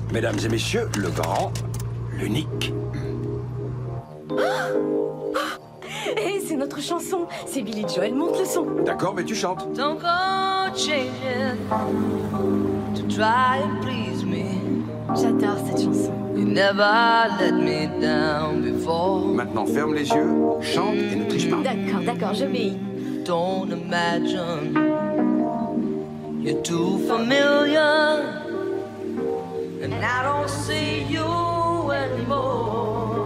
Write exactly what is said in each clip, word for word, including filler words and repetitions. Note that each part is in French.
Mesdames et messieurs, le grand, l'unique. Hé, c'est notre chanson. C'est Billy Joel, monte le son. D'accord, mais tu chantes. Don't go changing to try and please me. J'adore cette chanson. You never let me down before. Maintenant, ferme les yeux, chante et ne triche pas. D'accord, d'accord, j'obéis. Don't imagine you're too familiar, and I don't see you anymore.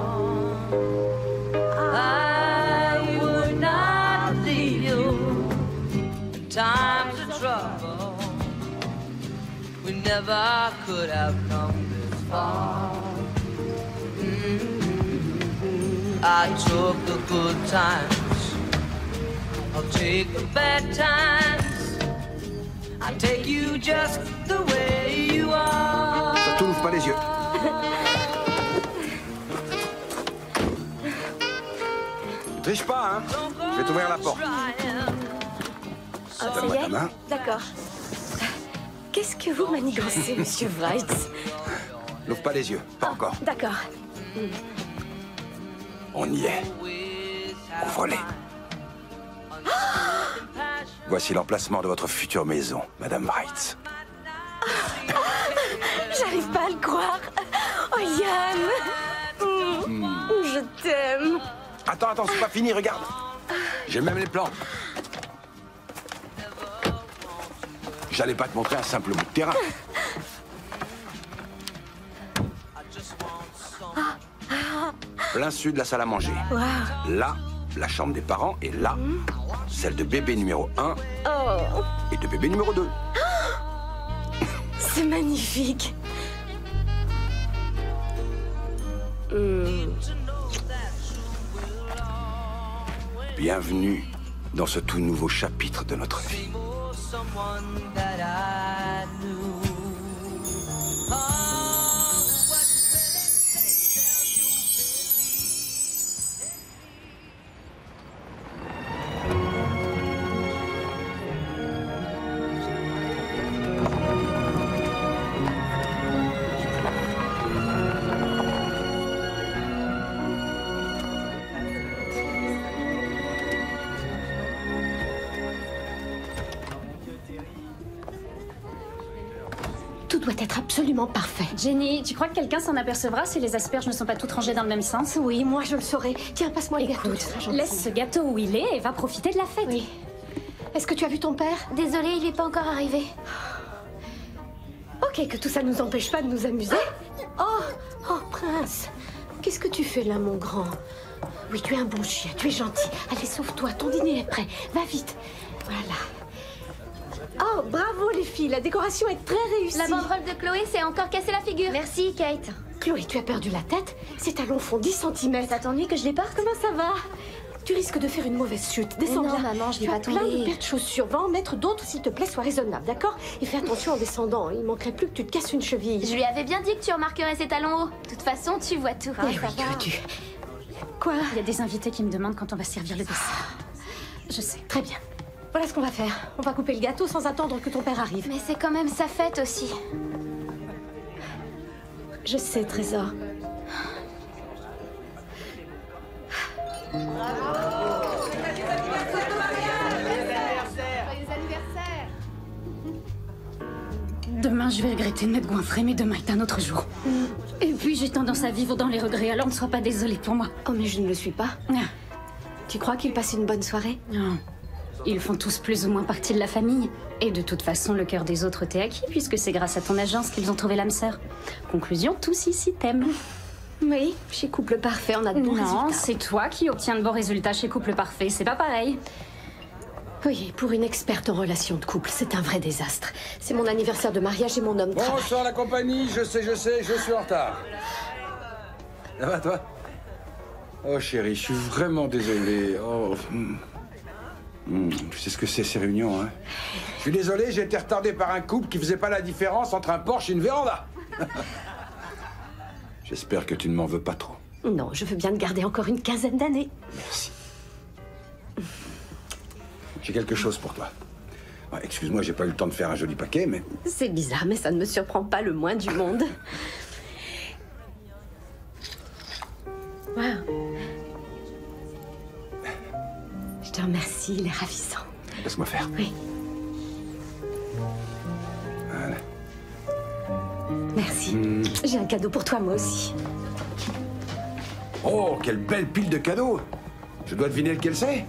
I would not leave you in times of trouble. We never could have come this far. Mm-hmm. I took the good times, I'll take the bad times. I'll take you just the way you are. Surtout, n'ouvre pas les yeux. Ne triche pas, hein. Je vais t'ouvrir la porte. Ah, ça Donne-moi y ta est main. D'accord. Qu'est-ce que vous manigancez, monsieur Wright? N'ouvre pas les yeux, pas encore. D'accord. On y est. Ouvrez-les. Voici l'emplacement de votre future maison, Madame Wright. J'arrive pas à le croire. Oh, Yann. Mm. Je t'aime. Attends, attends, c'est pas fini, regarde. J'ai même les plans. J'allais pas te montrer un simple bout de terrain. Plein sud, la salle à manger. Wow. Là, la chambre des parents. Et là, celle de bébé numéro un Oh, et de bébé numéro deux. c'est magnifique. Mm. Bienvenue dans ce tout nouveau chapitre de notre vie. Someone that I knew. Tout doit être absolument parfait. Jenny, tu crois que quelqu'un s'en apercevra si les asperges ne sont pas toutes rangées dans le même sens? Oui, moi je le saurai. Tiens, passe-moi les gâteaux. Écoute, laisse ce gâteau où il est et va profiter de la fête. Oui. Est-ce que tu as vu ton père? Désolée, il n'est pas encore arrivé. Ok, que tout ça ne nous empêche pas de nous amuser. Oh, oh, Prince. Qu'est-ce que tu fais là, mon grand? Oui, tu es un bon chien, tu es gentil. Allez, sauve-toi, ton dîner est prêt. Va vite. Voilà. Oh, bravo les filles, la décoration est très réussie. La banderole de Chloé s'est encore cassé la figure. Merci, Kate. Chloé, tu as perdu la tête? Ces talons font dix centimètres. Ça t'ennuie que je les porte? Comment ça va? Tu risques de faire une mauvaise chute. Descends Mais non, là. maman, je vais tu pas as plein tomber. de paires de chaussures. Va en mettre d'autres, s'il te plaît, sois raisonnable, d'accord? Et fais attention en descendant. Il manquerait plus que tu te casses une cheville. Je lui avais bien dit que tu remarquerais ses talons hauts. De toute façon, tu vois tout. Hein, Eh ça oui, va. que tu... Quoi? Il y a des invités qui me demandent quand on va servir le dessert. Je sais. Très bien. Voilà ce qu'on va faire. On va couper le gâteau sans attendre que ton père arrive. Mais c'est quand même sa fête aussi. Je sais, Trésor. Demain, je vais regretter de m'être goinfrée, mais demain est un autre jour. Et puis, j'ai tendance à vivre dans les regrets, alors ne sois pas désolée pour moi. Oh, mais je ne le suis pas. Ah, Tu crois qu'il passe une bonne soirée? non. Ils font tous plus ou moins partie de la famille. Et de toute façon, le cœur des autres t'est acquis, puisque c'est grâce à ton agence qu'ils ont trouvé l'âme sœur. Conclusion, tous ici t'aiment. Oui, chez Couple Parfait, on a de bons Non, résultats. c'est toi qui obtiens de bons résultats chez Couple Parfait, c'est pas pareil. Oui, pour une experte en relations de couple, c'est un vrai désastre. C'est mon anniversaire de mariage et mon homme travaille. Bonsoir la compagnie, je sais, je sais, je suis en retard. Ça va toi? Oh chérie, je suis vraiment désolé. Oh. hmm. Hmm, tu sais ce que c'est ces réunions, hein? Je suis désolé, j'ai été retardé par un couple qui faisait pas la différence entre un Porsche et une véranda. J'espère que tu ne m'en veux pas trop. Non, je veux bien te garder encore une quinzaine d'années. Merci. J'ai quelque chose pour toi. Ouais, excuse-moi, j'ai pas eu le temps de faire un joli paquet, mais... C'est bizarre, mais ça ne me surprend pas le moins du monde. Wow. Je te remercie, il est ravissant. Laisse-moi faire. Oui. Voilà. Merci. Mmh. J'ai un cadeau pour toi, moi aussi. Oh, quelle belle pile de cadeaux! Je dois deviner lequel c'est?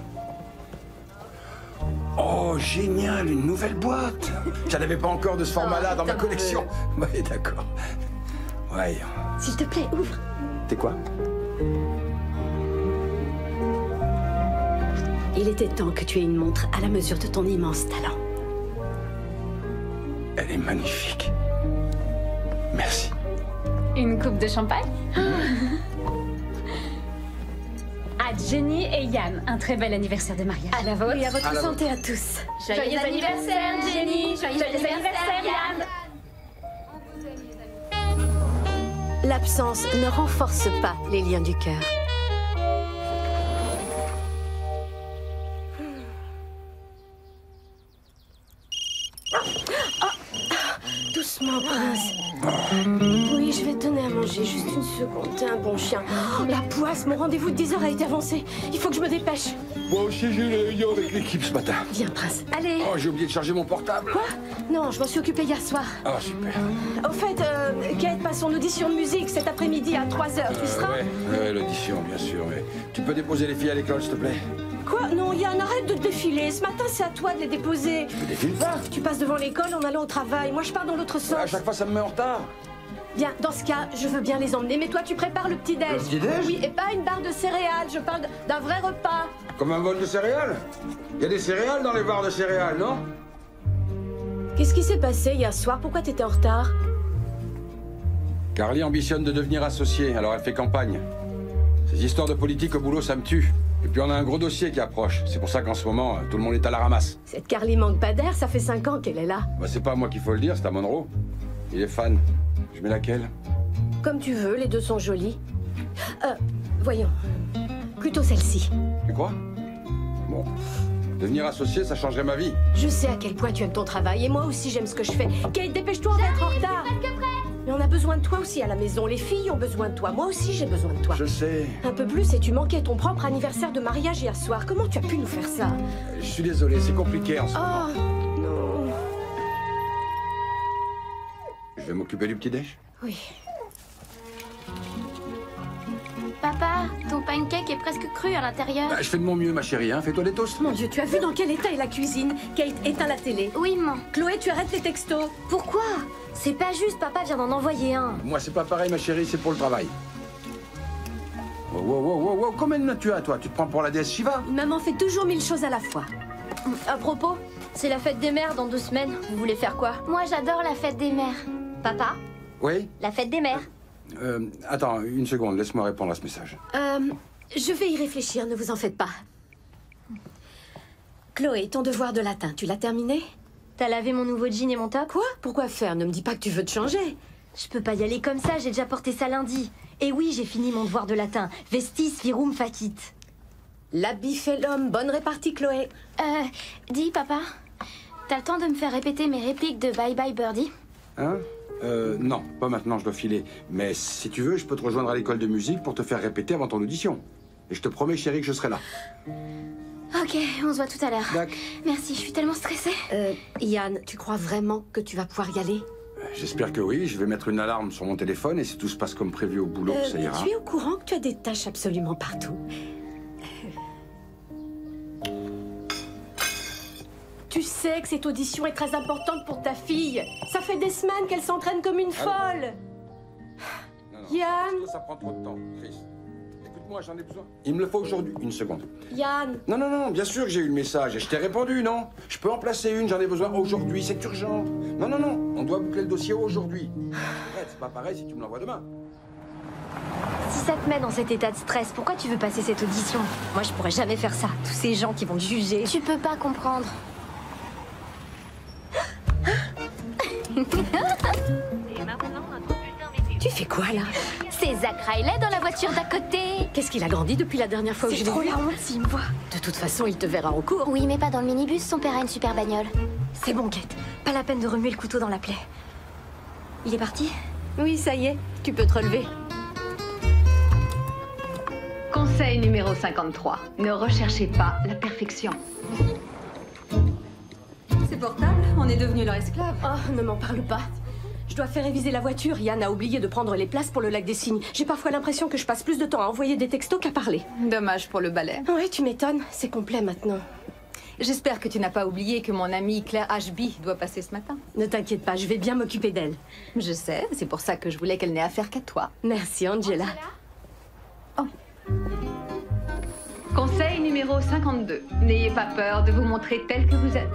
Oh, génial, une nouvelle boîte! J'en avais pas encore de ce format-là Oh, dans ma t'en collection. Oui, d'accord. Ouais. S'il te plaît, ouvre. C'est quoi? Il était temps que tu aies une montre à la mesure de ton immense talent. Elle est magnifique. Merci. Une coupe de champagne? À Jenny et Yann, un très bel anniversaire de mariage. À la vôtre. Et à votre À la santé à tous. Joyeux anniversaire, Jenny. Joyeux anniversaire, Yann. L'absence ne renforce pas les liens du cœur. Doucement, prince. Oui, je vais te donner à manger. Juste une seconde. T'es un bon chien. Oh, la poisse, mon rendez-vous de dix heures a été avancé. Il faut que je me dépêche. Moi aussi, j'ai eu une réunion avec l'équipe ce matin. Viens, prince. Allez. Oh, j'ai oublié de charger mon portable. Quoi? Non, je m'en suis occupée hier soir. Ah, super. Au fait, euh, Kate passe son audition de musique cet après-midi à trois heures. Tu seras? Ouais, ouais, l'audition, bien sûr. Mais tu peux déposer les filles à l'école, s'il te plaît? Quoi? Non, Yann, arrête de te défiler. Ce matin, c'est à toi de les déposer. Je défile pas. Tu passes devant l'école en allant au travail. Moi, je pars dans l'autre sens. À chaque fois, ça me met en retard. Bien, dans ce cas, je veux bien les emmener, mais toi, tu prépares le petit-déj. Le petit-déj? Oui, et pas une barre de céréales. Je parle d'un vrai repas. Comme un bol de céréales? Il y a des céréales dans les barres de céréales, non? Qu'est-ce qui s'est passé hier soir? Pourquoi t'étais en retard? Carly ambitionne de devenir associée, alors elle fait campagne. Ces histoires de politique au boulot, ça me tue. Et puis on a un gros dossier qui approche. C'est pour ça qu'en ce moment, tout le monde est à la ramasse. Cette Carly manque pas d'air, ça fait cinq ans qu'elle est là. Bah, c'est pas à moi qu'il faut le dire, c'est à Monroe. Il est fan. Je mets laquelle? Comme tu veux, les deux sont jolies. Euh, voyons. Plutôt celle-ci. Tu crois? Bon. Devenir associé, ça changerait ma vie. Je sais à quel point tu aimes ton travail, et moi aussi j'aime ce que je fais. Kate, dépêche-toi, on va être en retard. Mais on a besoin de toi aussi à la maison. Les filles ont besoin de toi. Moi aussi j'ai besoin de toi. Je sais. Un peu plus et tu manquais ton propre anniversaire de mariage hier soir. Comment tu as pu nous faire ça? Je suis désolé, c'est compliqué en ce moment. Oh, non. Je vais m'occuper du petit-déj. Oui. Papa, ton pancake est presque cru à l'intérieur. Bah, je fais de mon mieux, ma chérie, hein. Fais-toi des toasts. Mon Dieu, tu as vu dans quel état est la cuisine? Kate, éteins la télé. Oui, maman. Chloé, tu arrêtes les textos. Pourquoi? C'est pas juste, papa vient d'en envoyer un. Moi, c'est pas pareil, ma chérie, c'est pour le travail. Wow, wow, wow, wow, wow. Combien de notes tu as, toi? Tu te prends pour la déesse Shiva? Une maman fait toujours mille choses à la fois. À propos, c'est la fête des mères dans deux semaines. Vous voulez faire quoi? Moi, j'adore la fête des mères. Papa, Oui? la fête des mères. Euh, attends, une seconde, laisse-moi répondre à ce message. Euh, je vais y réfléchir, ne vous en faites pas. Chloé, ton devoir de latin, tu l'as terminé? T'as lavé mon nouveau jean et mon top? Quoi? Pourquoi faire? Ne me dis pas que tu veux te changer. Je peux pas y aller comme ça, j'ai déjà porté ça lundi. Et oui, j'ai fini mon devoir de latin. Vestis virum facit. L'habit fait l'homme. Bonne répartie, Chloé. Euh, dis, papa, t'as le temps de me faire répéter mes répliques de Bye Bye Birdie? Hein? Euh, non, pas maintenant, je dois filer. Mais si tu veux, je peux te rejoindre à l'école de musique pour te faire répéter avant ton audition. Et je te promets, chérie, que je serai là. Ok, on se voit tout à l'heure. D'accord. Merci, je suis tellement stressée. Euh, Yann, tu crois vraiment que tu vas pouvoir y aller? J'espère que oui. Je vais mettre une alarme sur mon téléphone et si tout se passe comme prévu au boulot, Euh, ça ira. tu es au courant que tu as des tâches absolument partout. Tu sais que cette audition est très importante pour ta fille. Ça fait des semaines qu'elle s'entraîne comme une folle. Non, non. Yann. Ça prend trop de temps, Chris. Écoute-moi, j'en ai besoin. Il me le faut aujourd'hui. Une seconde. Yann. Non, non, non, bien sûr que j'ai eu le message et je t'ai répondu, non? Je peux en placer une, j'en ai besoin aujourd'hui, c'est urgent. Non, non, non, on doit boucler le dossier aujourd'hui. Arrête, c'est pas pareil si tu me l'envoies demain. Si ça te met dans cet état de stress, pourquoi tu veux passer cette audition? Moi, je pourrais jamais faire ça. Tous ces gens qui vont te juger. Tu peux pas comprendre. Tu fais quoi là? C'est Zach Riley dans la voiture d'à côté. Qu'est-ce qu'il a grandi depuis la dernière fois que je C'est l'ai trop vu? la honte s'il me voit. De toute façon, il te verra en cours. Oui, mais pas dans le minibus, son père a une super bagnole. C'est bon, Kate. Pas la peine de remuer le couteau dans la plaie. Il est parti? Oui, ça y est, tu peux te relever. Conseil numéro cinquante-trois. Ne recherchez pas la perfection. C'est portable, on est devenu leur esclave. Oh, ne m'en parle pas. Je dois faire réviser la voiture. Yann a oublié de prendre les places pour le lac des Cygnes. J'ai parfois l'impression que je passe plus de temps à envoyer des textos qu'à parler. Dommage pour le ballet. Oui, tu m'étonnes. C'est complet maintenant. J'espère que tu n'as pas oublié que mon amie Claire Ashby doit passer ce matin. Ne t'inquiète pas, je vais bien m'occuper d'elle. Je sais, c'est pour ça que je voulais qu'elle n'ait affaire qu'à toi. Merci, Angela. Oh. Conseil numéro cinquante-deux. N'ayez pas peur de vous montrer tel que vous êtes.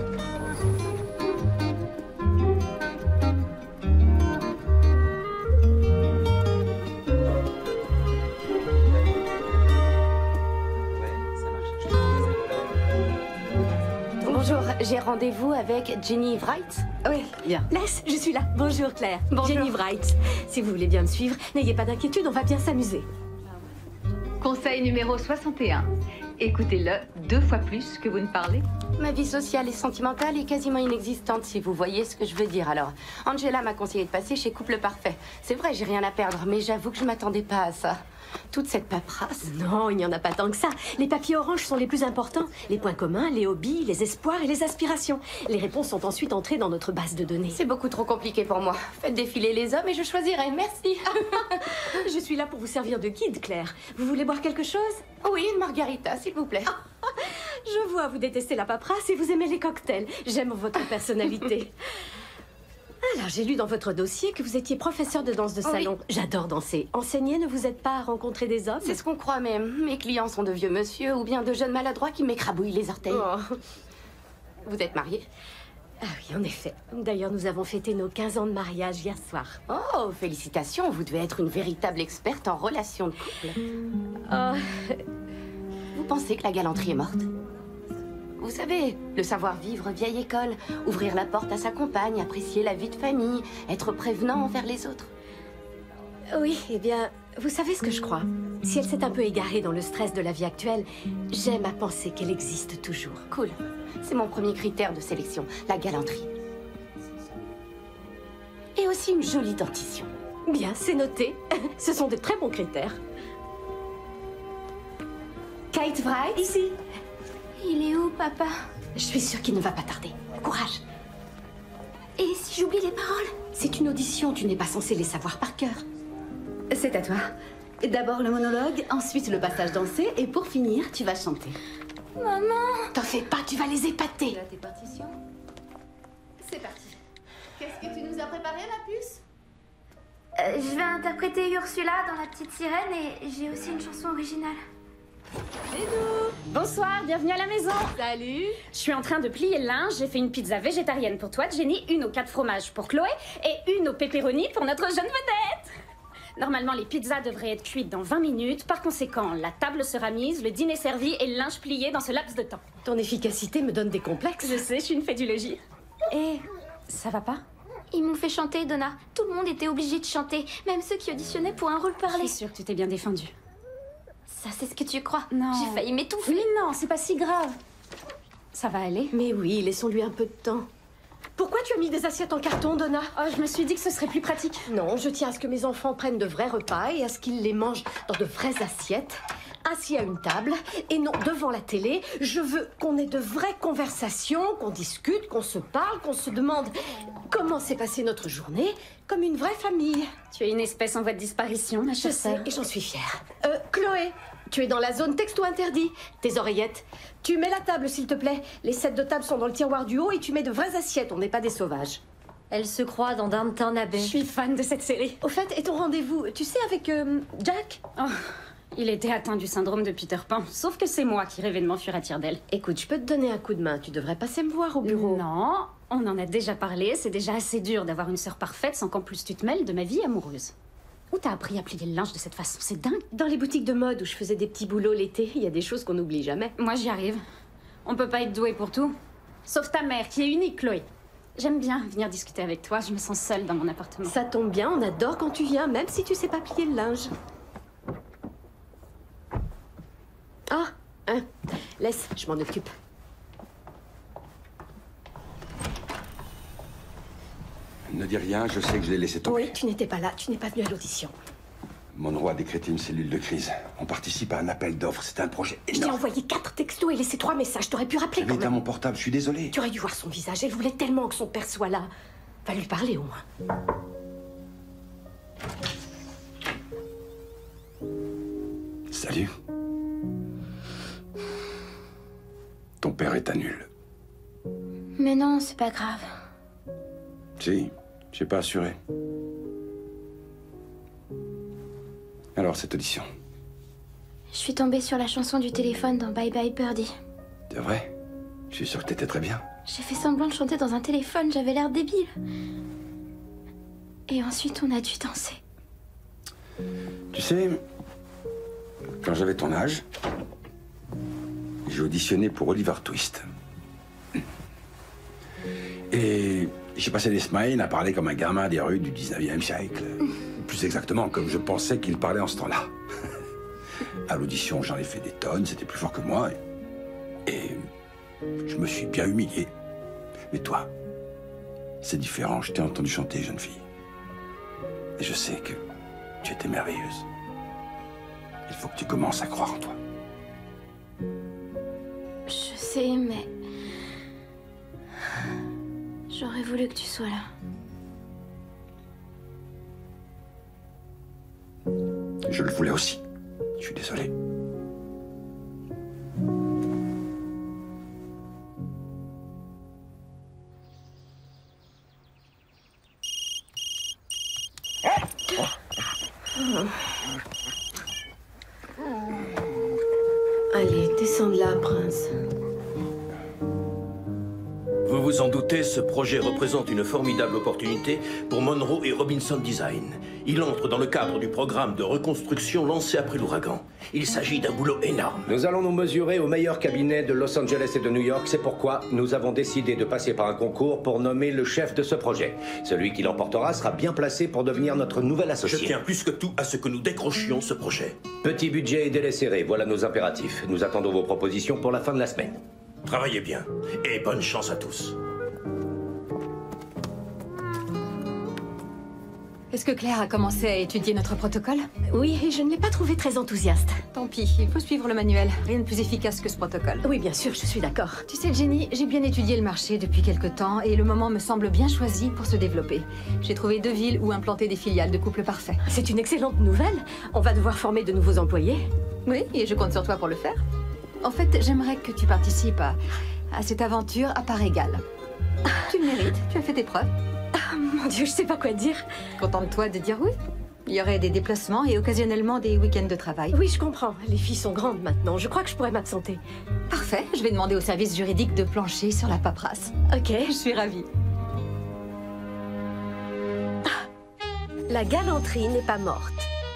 Bonjour, j'ai rendez-vous avec Jenny Wright. Oui, bien. Laisse, je suis là. Bonjour Claire. Bonjour. Jenny Wright. Si vous voulez bien me suivre, n'ayez pas d'inquiétude, on va bien s'amuser. Conseil numéro soixante et un. Écoutez-le deux fois plus que vous ne parlez. Ma vie sociale et sentimentale est quasiment inexistante, si vous voyez ce que je veux dire. Alors, Angela m'a conseillé de passer chez Couple Parfait. C'est vrai, j'ai rien à perdre, mais j'avoue que je m'attendais pas à ça. Toute cette paperasse. Non, il n'y en a pas tant que ça. Les papiers oranges sont les plus importants. Les points communs, les hobbies, les espoirs et les aspirations. Les réponses sont ensuite entrées dans notre base de données. C'est beaucoup trop compliqué pour moi. Faites défiler les hommes et je choisirai. Merci. Je suis là pour vous servir de guide, Claire. Vous voulez boire quelque chose? Oui, une margarita, s'il vous plaît. Je vois, vous détestez la paperasse et vous aimez les cocktails. J'aime votre personnalité. Alors, j'ai lu dans votre dossier que vous étiez professeur de danse de salon. Oui. J'adore danser. Enseigner, ne vous êtes pas à rencontrer des hommes? C'est ce qu'on croit même. Mes clients sont de vieux monsieur ou bien de jeunes maladroits qui m'écrabouillent les orteils. Oh. Vous êtes mariés? Ah oui, en effet. D'ailleurs, nous avons fêté nos quinze ans de mariage hier soir. Oh, félicitations. Vous devez être une véritable experte en relations de couple. Oh. Vous pensez que la galanterie est morte? Vous savez, le savoir-vivre vieille école, ouvrir la porte à sa compagne, apprécier la vie de famille, être prévenant envers les autres. Oui, eh bien, vous savez ce que je crois. Si elle s'est un peu égarée dans le stress de la vie actuelle, j'aime à penser qu'elle existe toujours. Cool. C'est mon premier critère de sélection, la galanterie. Et aussi une jolie dentition. Bien, c'est noté. Ce sont de très bons critères. Kate Wright, ici. Il est où, papa? Je suis sûre qu'il ne va pas tarder. Courage. Et si j'oublie les paroles? C'est une audition, tu n'es pas censé les savoir par cœur. C'est à toi. D'abord le monologue, ensuite le passage dansé, et pour finir, tu vas chanter. Maman! T'en fais pas, tu vas les épater. Là, tes partitions. C'est parti. Qu'est-ce que tu nous as préparé, ma puce? Euh, je vais interpréter Ursula dans La Petite Sirène et j'ai aussi une chanson originale. Bonsoir, bienvenue à la maison. Salut. Je suis en train de plier le linge. J'ai fait une pizza végétarienne pour toi, Jenny, une aux quatre fromages pour Chloé et une aux pepperoni pour notre jeune vedette. Normalement, les pizzas devraient être cuites dans vingt minutes. Par conséquent, la table sera mise, le dîner servi et le linge plié dans ce laps de temps. Ton efficacité me donne des complexes. Je sais, je suis une fédulogie. Et ça va pas? Ils m'ont fait chanter, Donna. Tout le monde était obligé de chanter, même ceux qui auditionnaient pour un rôle Je parlé. suis sûre que tu t'es bien défendue. Ça, c'est ce que tu crois. Non. J'ai failli m'étouffer. Oui, non, c'est pas si grave. Ça va aller? Mais oui, laissons-lui un peu de temps. Pourquoi tu as mis des assiettes en carton, Donna? Oh, je me suis dit que ce serait plus pratique. Non, je tiens à ce que mes enfants prennent de vrais repas et à ce qu'ils les mangent dans de vraies assiettes, assis à une table et non devant la télé. Je veux qu'on ait de vraies conversations, qu'on discute, qu'on se parle, qu'on se demande comment s'est passée notre journée, comme une vraie famille. Tu es une espèce en voie de disparition, ma Je chère sais sœur. et j'en suis fière. Euh, Chloé, tu es dans la zone texto interdit. Tes oreillettes. Tu mets la table, s'il te plaît. Les sets de table sont dans le tiroir du haut et tu mets de vraies assiettes. On n'est pas des sauvages. Elle se croit dans Downton Abbey. Je suis fan de cette série. Au fait, et ton rendez-vous, tu sais, avec euh, Jack? Oh, il était atteint du syndrome de Peter Pan, sauf que c'est moi qui rêvais de m'enfuir à tire d'aile. Écoute, je peux te donner un coup de main. Tu devrais passer me voir au bureau. Non, on en a déjà parlé, c'est déjà assez dur d'avoir une sœur parfaite sans qu'en plus tu te mêles de ma vie amoureuse. Où t'as appris à plier le linge de cette façon? C'est dingue. Dans les boutiques de mode où je faisais des petits boulots l'été, il y a des choses qu'on n'oublie jamais. Moi j'y arrive. On peut pas être doué pour tout. Sauf ta mère, qui est unique, Chloé. J'aime bien venir discuter avec toi, je me sens seule dans mon appartement. Ça tombe bien, on adore quand tu viens, même si tu sais pas plier le linge. Ah, hein, laisse, je m'en occupe. dis rien, je sais que je l'ai laissé tomber. Oui, tu n'étais pas là, tu n'es pas venu à l'audition. Monroe a décrété une cellule de crise. On participe à un appel d'offres, c'est un projet Je t'ai énorme. envoyé quatre textos et laissé trois messages, t'aurais pu rappeler J'avais quand été à même. mon portable, je suis désolé. Tu aurais dû voir son visage, elle voulait tellement que son père soit là. Va lui parler au moins. Salut. Ton père est un nul. Mais non, c'est pas grave. Si, j'ai pas assuré. Alors, cette audition, Je suis tombée sur la chanson du téléphone dans Bye Bye Birdie. c'est vrai? Je suis sûr que t'étais très bien. J'ai fait semblant de chanter dans un téléphone, j'avais l'air débile. Et ensuite, on a dû danser. Tu sais, quand j'avais ton âge, j'ai auditionné pour Oliver Twist. Et j'ai passé des semaines à parler comme un gamin des rues du dix-neuvième siècle. Plus exactement, comme je pensais qu'il parlait en ce temps-là. À l'audition, j'en ai fait des tonnes, c'était plus fort que moi. Et, et je me suis bien humilié. Mais toi, c'est différent. Je t'ai entendu chanter, jeune fille. Et je sais que tu étais merveilleuse. Il faut que tu commences à croire en toi. Je sais, mais... J'aurais voulu que tu sois là. Je le voulais aussi. Je suis désolé. Allez, descends de là, prince. Vous vous en doutez, ce projet représente une formidable opportunité pour Monroe et Robinson Design. Il entre dans le cadre du programme de reconstruction lancé après l'ouragan. Il s'agit d'un boulot énorme. Nous allons nous mesurer aux meilleurs cabinets de Los Angeles et de New York. C'est pourquoi nous avons décidé de passer par un concours pour nommer le chef de ce projet. Celui qui l'emportera sera bien placé pour devenir notre nouvel associé. Je tiens plus que tout à ce que nous décrochions ce projet. Petit budget et délai serré, voilà nos impératifs. Nous attendons vos propositions pour la fin de la semaine. Travaillez bien et bonne chance à tous. Est-ce que Claire a commencé à étudier notre protocole? Oui, et je ne l'ai pas trouvé très enthousiaste. Tant pis, il faut suivre le manuel. Rien de plus efficace que ce protocole. Oui, bien sûr, je suis d'accord. Tu sais, Jenny, j'ai bien étudié le marché depuis quelque temps et le moment me semble bien choisi pour se développer. J'ai trouvé deux villes où implanter des filiales de couple parfait. C'est une excellente nouvelle. On va devoir former de nouveaux employés. Oui, et je compte sur toi pour le faire. En fait, j'aimerais que tu participes à, à cette aventure à part égale. Tu le mérites, tu as fait tes preuves. Oh, mon Dieu, je sais pas quoi dire. Contente-toi de dire oui. Il y aurait des déplacements et occasionnellement des week-ends de travail. Oui, je comprends. Les filles sont grandes maintenant. Je crois que je pourrais m'absenter. Parfait. Je vais demander au service juridique de plancher sur la paperasse. Ok. Je suis ravie. Ah, la galanterie n'est pas morte.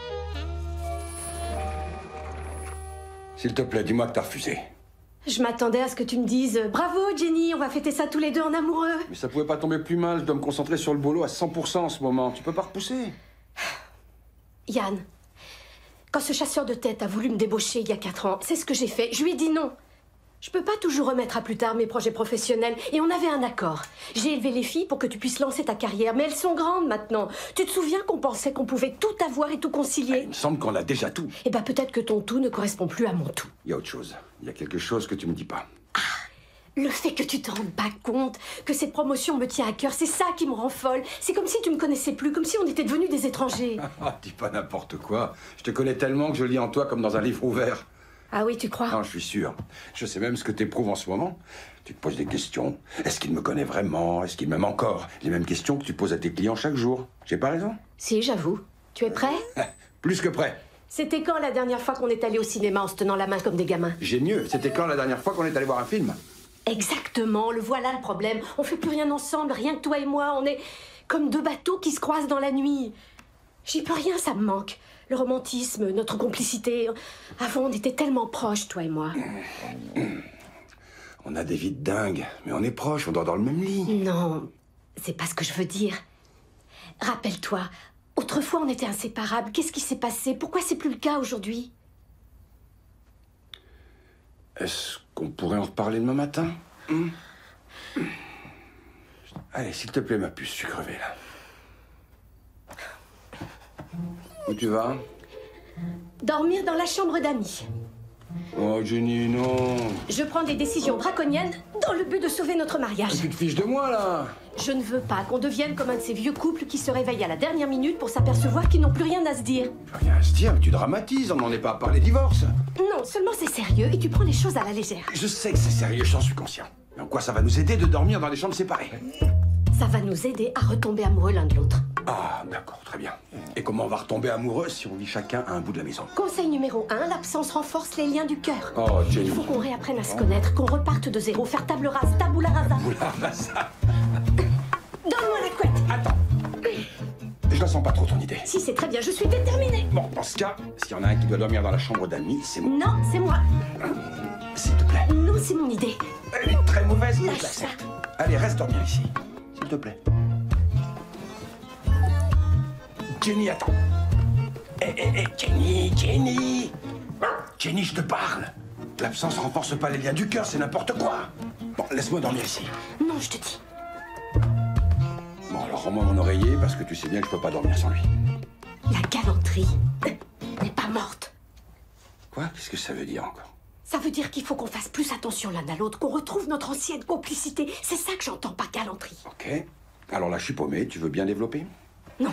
S'il te plaît, dis-moi que t'as refusé. Je m'attendais à ce que tu me dises « Bravo, Jenny, on va fêter ça tous les deux en amoureux !» Mais ça pouvait pas tomber plus mal, je dois me concentrer sur le boulot à cent pour cent en ce moment. Tu peux pas repousser. Yann, quand ce chasseur de tête a voulu me débaucher il y a quatre ans, c'est ce que j'ai fait. Je lui ai dit non. Je peux pas toujours remettre à plus tard mes projets professionnels. Et on avait un accord. J'ai élevé les filles pour que tu puisses lancer ta carrière, mais elles sont grandes maintenant. Tu te souviens qu'on pensait qu'on pouvait tout avoir et tout concilier? Il me semble qu'on a déjà tout. Eh ben peut-être que ton tout ne correspond plus à mon tout. Il y a autre chose. Il y a quelque chose que tu me dis pas. Ah, le fait que tu te rendes pas compte que cette promotion me tient à cœur, c'est ça qui me rend folle. C'est comme si tu me connaissais plus, comme si on était devenus des étrangers. Ah, dis pas n'importe quoi. Je te connais tellement que je lis en toi comme dans un livre ouvert. Ah oui, tu crois? Non, je suis sûr. Je sais même ce que t'éprouves en ce moment. Tu te poses des questions. Est-ce qu'il me connaît vraiment? Est-ce qu'il m'aime encore? Les mêmes questions que tu poses à tes clients chaque jour. J'ai pas raison? Si, j'avoue. Tu es prêt? Plus que prêt. C'était quand la dernière fois qu'on est allé au cinéma en se tenant la main comme des gamins? J'ai mieux. C'était quand la dernière fois qu'on est allé voir un film? Exactement, le voilà le problème. On fait plus rien ensemble, rien que toi et moi. On est comme deux bateaux qui se croisent dans la nuit. J'y peux rien, ça me manque. Le romantisme, notre complicité. Avant, on était tellement proches, toi et moi. On a des vies de dingue, mais on est proches, on dort dans le même lit. Non, c'est pas ce que je veux dire. Rappelle-toi, autrefois on était inséparables. Qu'est-ce qui s'est passé? Pourquoi c'est plus le cas aujourd'hui? Est-ce qu'on pourrait en reparler demain matin? hum Allez, s'il te plaît, ma puce, je suis crevé, là. Où tu vas? Dormir dans la chambre d'amis. Oh, Jenny, non. Je prends des décisions draconiennes dans le but de sauver notre mariage. Tu te fiches de moi, là? Je ne veux pas qu'on devienne comme un de ces vieux couples qui se réveillent à la dernière minute pour s'apercevoir qu'ils n'ont plus rien à se dire. Plus rien à se dire, mais tu dramatises, on n'en est pas à parler divorce. Non, seulement c'est sérieux et tu prends les choses à la légère. Je sais que c'est sérieux, j'en suis conscient. Mais en quoi ça va nous aider de dormir dans des chambres séparées? Ça va nous aider à retomber amoureux l'un de l'autre. Ah, d'accord, très bien. Et comment on va retomber amoureux si on vit chacun à un bout de la maison? Conseil numéro un, l'absence renforce les liens du cœur. Oh, Jenny. Il faut qu'on réapprenne à se connaître, qu'on reparte de zéro, faire table rase, tabula rasa. Tabula rasa. Donne-moi la couette. Attends. Je la sens pas trop ton idée. Si, c'est très bien, je suis déterminée. Bon, dans ce cas, s'il y en a un qui doit dormir dans la chambre d'amis, c'est moi. Non, c'est moi. S'il te plaît. Non, c'est mon idée. Elle est très mauvaise, mais Lâche je l'accepte. Allez, reste dormir ici. S'il te plaît. Jenny, attends. Hé, hé, hé, Jenny, Jenny. Jenny, je te parle. L'absence renforce pas les liens du cœur, c'est n'importe quoi. Bon, laisse-moi dormir ici. Non, je te dis. Bon, alors rends-moi mon oreiller, parce que tu sais bien que je peux pas dormir sans lui. La galanterie n'est pas morte. Quoi? Qu'est-ce que ça veut dire encore? Ça veut dire qu'il faut qu'on fasse plus attention l'un à l'autre, qu'on retrouve notre ancienne complicité. C'est ça que j'entends, pas galanterie. Ok. Alors là, je suis paumé. Tu veux bien développer? Non.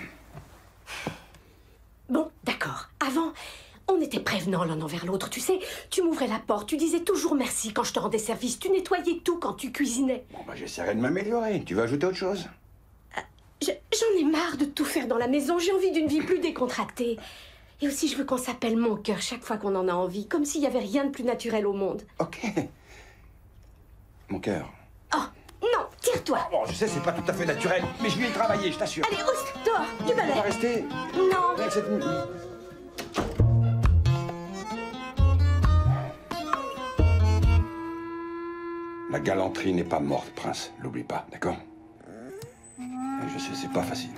Bon, d'accord. Avant, on était prévenants l'un envers l'autre. Tu sais, tu m'ouvrais la porte, tu disais toujours merci quand je te rendais service. Tu nettoyais tout quand tu cuisinais. Bon, bah, j'essaierai de m'améliorer. Tu veux ajouter autre chose? Je- J'en ai marre de tout faire dans la maison. J'ai envie d'une vie plus décontractée. Et aussi, je veux qu'on s'appelle mon cœur chaque fois qu'on en a envie, comme s'il n'y avait rien de plus naturel au monde. Ok. Mon cœur. Oh, non, tire-toi. Bon, je sais, c'est pas tout à fait naturel, mais je vais y travailler, je t'assure. Allez, oust, dehors, du Tu vas balai. rester Non. avec cette... La galanterie n'est pas morte, Prince. L'oublie pas, d'accord? Je sais, c'est pas facile.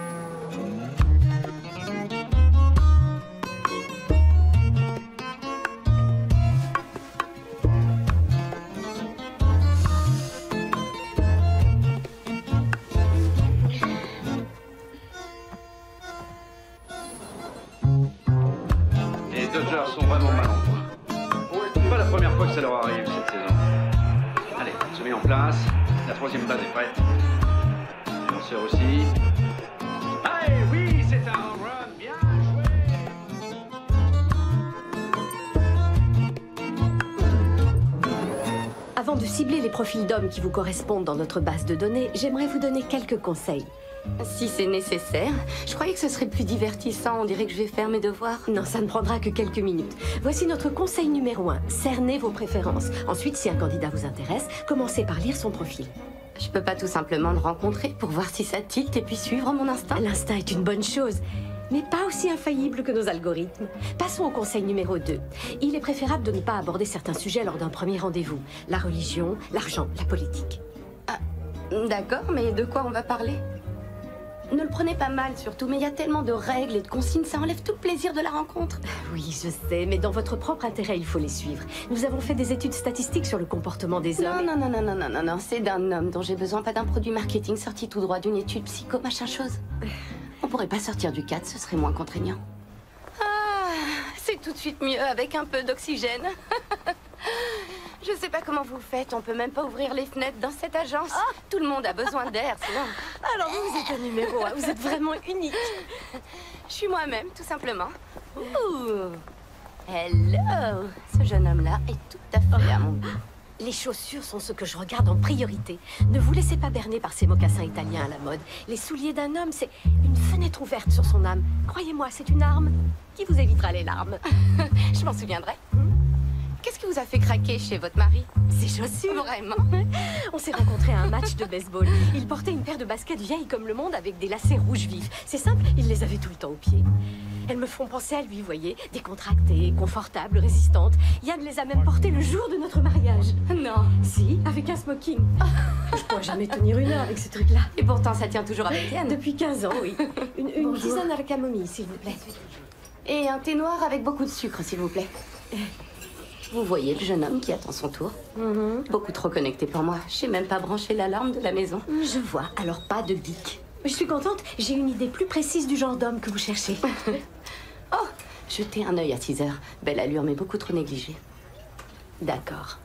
Les Dodgers sont vraiment mal en point. C'est pas la première fois que ça leur arrive cette saison. Allez, on se met en place. La troisième base est prête. Le lanceur aussi. Allez, oui, c'est un home run. Bien Avant de cibler les profils d'hommes qui vous correspondent dans notre base de données, j'aimerais vous donner quelques conseils. Si c'est nécessaire. Je croyais que ce serait plus divertissant. On dirait que je vais faire mes devoirs. Non, ça ne prendra que quelques minutes. Voici notre conseil numéro un. Cernez vos préférences. Ensuite, si un candidat vous intéresse, commencez par lire son profil. Je peux pas tout simplement le rencontrer pour voir si ça tilte et puis suivre mon instinct? L'instinct est une bonne chose, mais pas aussi infaillible que nos algorithmes. Passons au conseil numéro deux. Il est préférable de ne pas aborder certains sujets lors d'un premier rendez-vous. La religion, l'argent, la politique. Ah, d'accord, mais de quoi on va parler? Ne le prenez pas mal surtout, mais il y a tellement de règles et de consignes, ça enlève tout le plaisir de la rencontre. Oui, je sais, mais dans votre propre intérêt, il faut les suivre. Nous avons fait des études statistiques sur le comportement des Non, hommes. non, non, non, non, non, non, non, c'est d'un homme dont j'ai besoin, pas d'un produit marketing sorti tout droit d'une étude psycho, machin chose. On pourrait pas sortir du cadre, ce serait moins contraignant. Ah, c'est tout de suite mieux avec un peu d'oxygène. Je sais pas comment vous faites, on peut même pas ouvrir les fenêtres dans cette agence. Tout le monde a besoin d'air, sinon... Alors vous êtes un numéro un, vous êtes vraiment unique. Je suis moi-même, tout simplement. Ouh. Hello. Ce jeune homme-là est tout à fait à mon goût. Les chaussures sont ce que je regarde en priorité. Ne vous laissez pas berner par ces mocassins italiens à la mode. Les souliers d'un homme, c'est une fenêtre ouverte sur son âme. Croyez-moi, c'est une arme qui vous évitera les larmes. Je m'en souviendrai. Qu'est-ce qui vous a fait craquer chez votre mari? Ses chaussures. Vraiment? On s'est rencontrés à un match de baseball. Il portait une paire de baskets vieilles comme le monde avec des lacets rouges vifs. C'est simple, il les avait tout le temps aux pieds. Elles me font penser à lui, voyez. Décontractées, confortables, résistantes. Yann les a même portées le jour de notre mariage. Non. Si, avec un smoking. Je pourrais jamais tenir une heure avec ce truc-là. Et pourtant, ça tient toujours avec Yann. Depuis quinze ans, oui. Une, une tisane à la camomille, s'il vous plaît. Et un thé noir avec beaucoup de sucre, s'il vous plaît. Vous voyez le jeune homme qui attend son tour? Mm-hmm. Beaucoup trop connecté pour moi. Je sais même pas brancher l'alarme de la maison. Je vois. Alors pas de geek. Je suis contente, j'ai une idée plus précise du genre d'homme que vous cherchez. Oh, jetez un œil à six heures. Belle allure, mais beaucoup trop négligée. D'accord.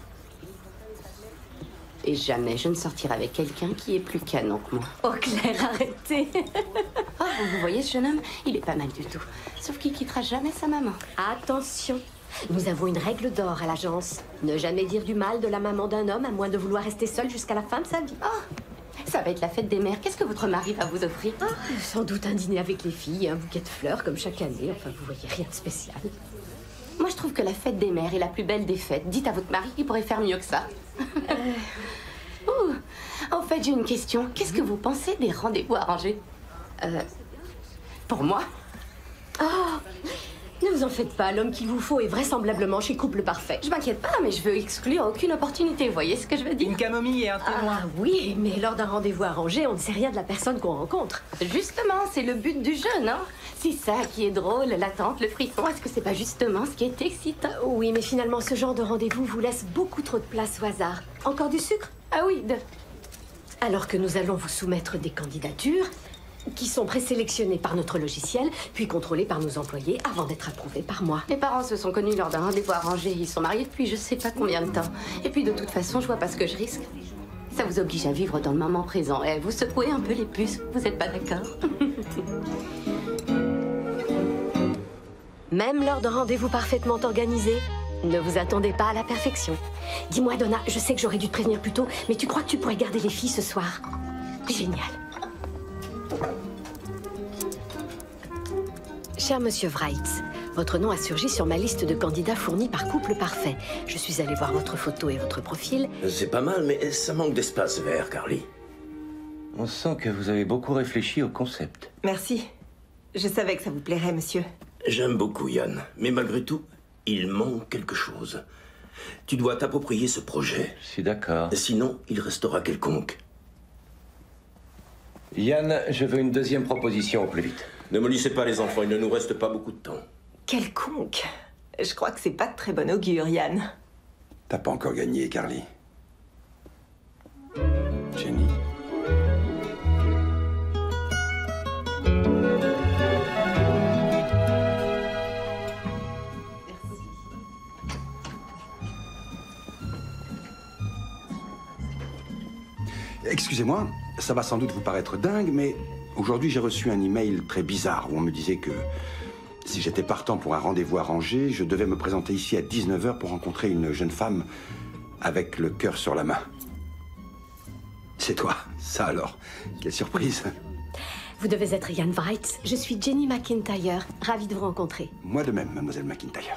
Et jamais je ne sortirai avec quelqu'un qui est plus canon que moi. Oh Claire, arrêtez. Oh, vous voyez ce jeune homme? Il est pas mal du tout. Sauf qu'il quittera jamais sa maman. Attention, nous avons une règle d'or à l'agence. Ne jamais dire du mal de la maman d'un homme, à moins de vouloir rester seul jusqu'à la fin de sa vie. Oh, ça va être la fête des mères. Qu'est-ce que votre mari va vous offrir? Ah, sans doute un dîner avec les filles, un bouquet de fleurs comme chaque année. Enfin, vous voyez, rien de spécial. Moi, je trouve que la fête des mères est la plus belle des fêtes. Dites à votre mari qu'il pourrait faire mieux que ça. Euh... Ouh, en fait, j'ai une question. Qu'est-ce que vous pensez des rendez-vous arrangés? Euh... Pour moi? Oh, ne vous en faites pas. L'homme qu'il vous faut est vraisemblablement chez Couple Parfait. Je m'inquiète pas, mais je veux exclure aucune opportunité. Vous voyez ce que je veux dire? Une camomille et un témoin. Ah oui, mais lors d'un rendez-vous arrangé, on ne sait rien de la personne qu'on rencontre. Justement, c'est le but du jeu, non? C'est ça qui est drôle, l'attente, le frisson. Est-ce que c'est pas justement ce qui est excitant? Oui, mais finalement, ce genre de rendez-vous vous laisse beaucoup trop de place au hasard. Encore du sucre? Ah oui, de... Alors que nous allons vous soumettre des candidatures qui sont présélectionnées par notre logiciel, puis contrôlées par nos employés avant d'être approuvées par moi. Mes parents se sont connus lors d'un rendez-vous arrangé. Ils sont mariés depuis je sais pas combien de temps. Et puis de toute façon, je vois pas ce que je risque. Ça vous oblige à vivre dans le moment présent. Et vous secouez un peu les puces. Vous êtes pas d'accord? Même lors de rendez-vous parfaitement organisés, ne vous attendez pas à la perfection. Dis-moi, Donna, je sais que j'aurais dû te prévenir plus tôt, mais tu crois que tu pourrais garder les filles ce soir? Génial. Cher Monsieur Wright, votre nom a surgi sur ma liste de candidats fournis par Couple Parfait. Je suis allée voir votre photo et votre profil. C'est pas mal, mais ça manque d'espace vert, Carly. On sent que vous avez beaucoup réfléchi au concept. Merci. Je savais que ça vous plairait, monsieur. J'aime beaucoup Yann, mais malgré tout, il manque quelque chose. Tu dois t'approprier ce projet. Je suis d'accord. Sinon, il restera quelconque. Yann, je veux une deuxième proposition au plus vite. Ne me lissez pas les enfants, il ne nous reste pas beaucoup de temps. Quelconque. Je crois que c'est pas de très bon augure, Yann. T'as pas encore gagné, Carly. Jenny. Excusez-moi, ça va sans doute vous paraître dingue, mais aujourd'hui j'ai reçu un email très bizarre où on me disait que si j'étais partant pour un rendez-vous arrangé, je devais me présenter ici à dix-neuf heures pour rencontrer une jeune femme avec le cœur sur la main. C'est toi, ça alors. Quelle surprise. Vous devez être Yann Wright. Je suis Jenny McIntyre. Ravie de vous rencontrer. Moi de même, mademoiselle McIntyre.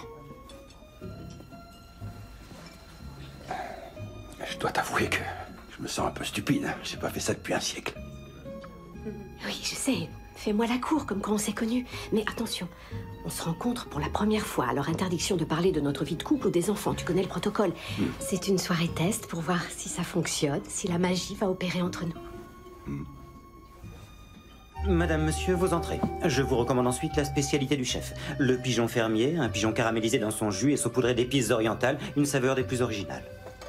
Je dois t'avouer que je me sens un peu stupide. J'ai pas fait ça depuis un siècle. Oui, je sais. Fais-moi la cour, comme quand on s'est connus. Mais attention, on se rencontre pour la première fois, alors interdiction de parler de notre vie de couple ou des enfants. Tu connais le protocole. Mm. C'est une soirée test pour voir si ça fonctionne, si la magie va opérer entre nous. Mm. Madame, monsieur, vos entrées. Je vous recommande ensuite la spécialité du chef. Le pigeon fermier, un pigeon caramélisé dans son jus et saupoudré d'épices orientales, une saveur des plus originales.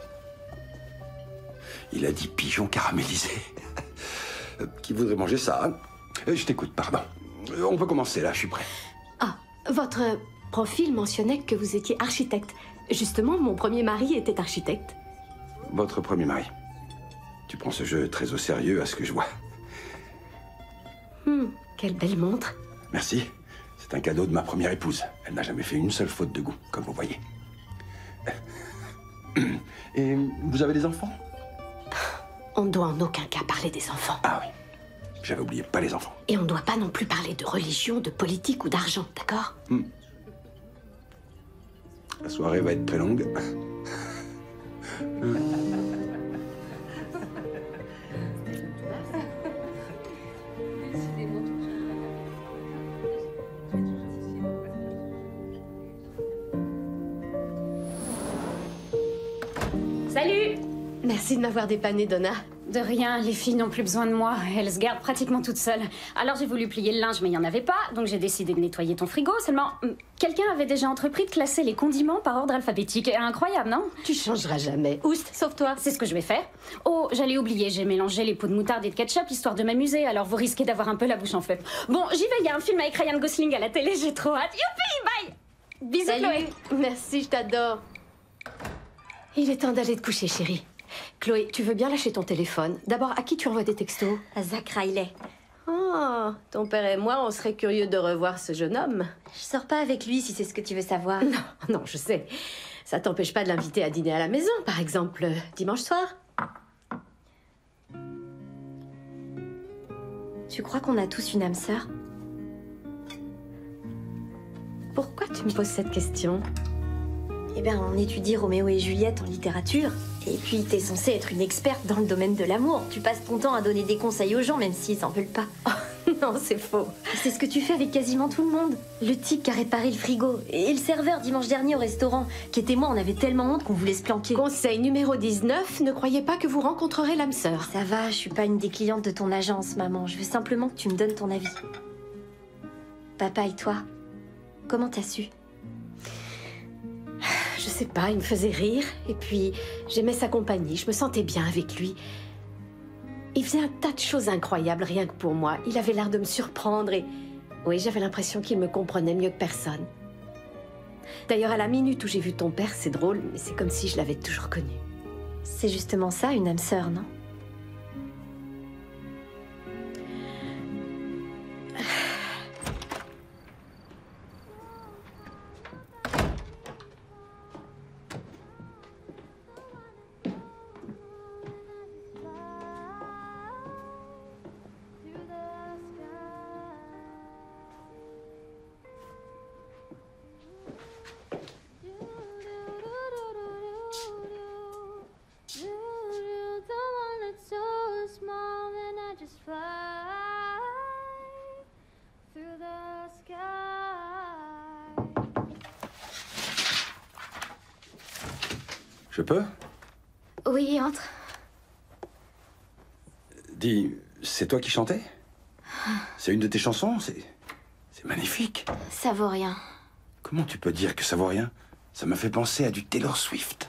Il a dit pigeon caramélisé. Qui voudrait manger ça, hein? Je t'écoute, pardon. On peut commencer, là, je suis prêt. Ah, votre profil mentionnait que vous étiez architecte. Justement, mon premier mari était architecte. Votre premier mari. Tu prends ce jeu très au sérieux, à ce que je vois. Hmm, quelle belle montre. Merci. C'est un cadeau de ma première épouse. Elle n'a jamais fait une seule faute de goût, comme vous voyez. Et vous avez des enfants? On ne doit en aucun cas parler des enfants. Ah oui. J'avais oublié, pas les enfants. Et on ne doit pas non plus parler de religion, de politique ou d'argent, d'accord? hmm. La soirée va être très longue. Salut! Merci de m'avoir dépanné, Donna. De rien, les filles n'ont plus besoin de moi. Elles se gardent pratiquement toutes seules. Alors j'ai voulu plier le linge, mais il n'y en avait pas. Donc j'ai décidé de nettoyer ton frigo. Seulement, quelqu'un avait déjà entrepris de classer les condiments par ordre alphabétique. Incroyable, non? Tu changeras jamais. Oust, sauve-toi. C'est ce que je vais faire. Oh, j'allais oublier, j'ai mélangé les pots de moutarde et de ketchup histoire de m'amuser. Alors vous risquez d'avoir un peu la bouche en feu. Bon, j'y vais, il y a un film avec Ryan Gosling à la télé, j'ai trop hâte. Youpi, bye. Bisous, Salut. Chloé. Merci, je t'adore. Il est temps d'aller te coucher, chérie. Chloé, tu veux bien lâcher ton téléphone? D'abord, à qui tu envoies des textos? À Zach Riley. Oh, ton père et moi, on serait curieux de revoir ce jeune homme. Je sors pas avec lui si c'est ce que tu veux savoir. Non, non, je sais. Ça t'empêche pas de l'inviter à dîner à la maison, par exemple, euh, dimanche soir? Tu crois qu'on a tous une âme sœur? Pourquoi tu me poses cette question? Eh bien, on étudie Roméo et Juliette en littérature. Et puis, t'es censée être une experte dans le domaine de l'amour. Tu passes ton temps à donner des conseils aux gens, même s'ils s'en veulent pas. Oh, non, c'est faux. C'est ce que tu fais avec quasiment tout le monde. Le type qui a réparé le frigo. Et le serveur dimanche dernier au restaurant. Qui était moi, on avait tellement honte qu'on voulait se planquer. Conseil numéro dix-neuf, ne croyez pas que vous rencontrerez l'âme sœur. Ça va, je suis pas une des clientes de ton agence, maman. Je veux simplement que tu me donnes ton avis. Papa et toi, comment t'as su? Je sais pas, il me faisait rire. Et puis, j'aimais sa compagnie. Je me sentais bien avec lui. Il faisait un tas de choses incroyables, rien que pour moi. Il avait l'air de me surprendre et... Oui, j'avais l'impression qu'il me comprenait mieux que personne. D'ailleurs, à la minute où j'ai vu ton père, c'est drôle, mais c'est comme si je l'avais toujours connu. C'est justement ça, une âme sœur, non? Je peux? Oui, entre. Dis, c'est toi qui chantais? C'est une de tes chansons? C'est... c'est magnifique. Ça vaut rien. Comment tu peux dire que ça vaut rien? Ça m'a fait penser à du Taylor Swift.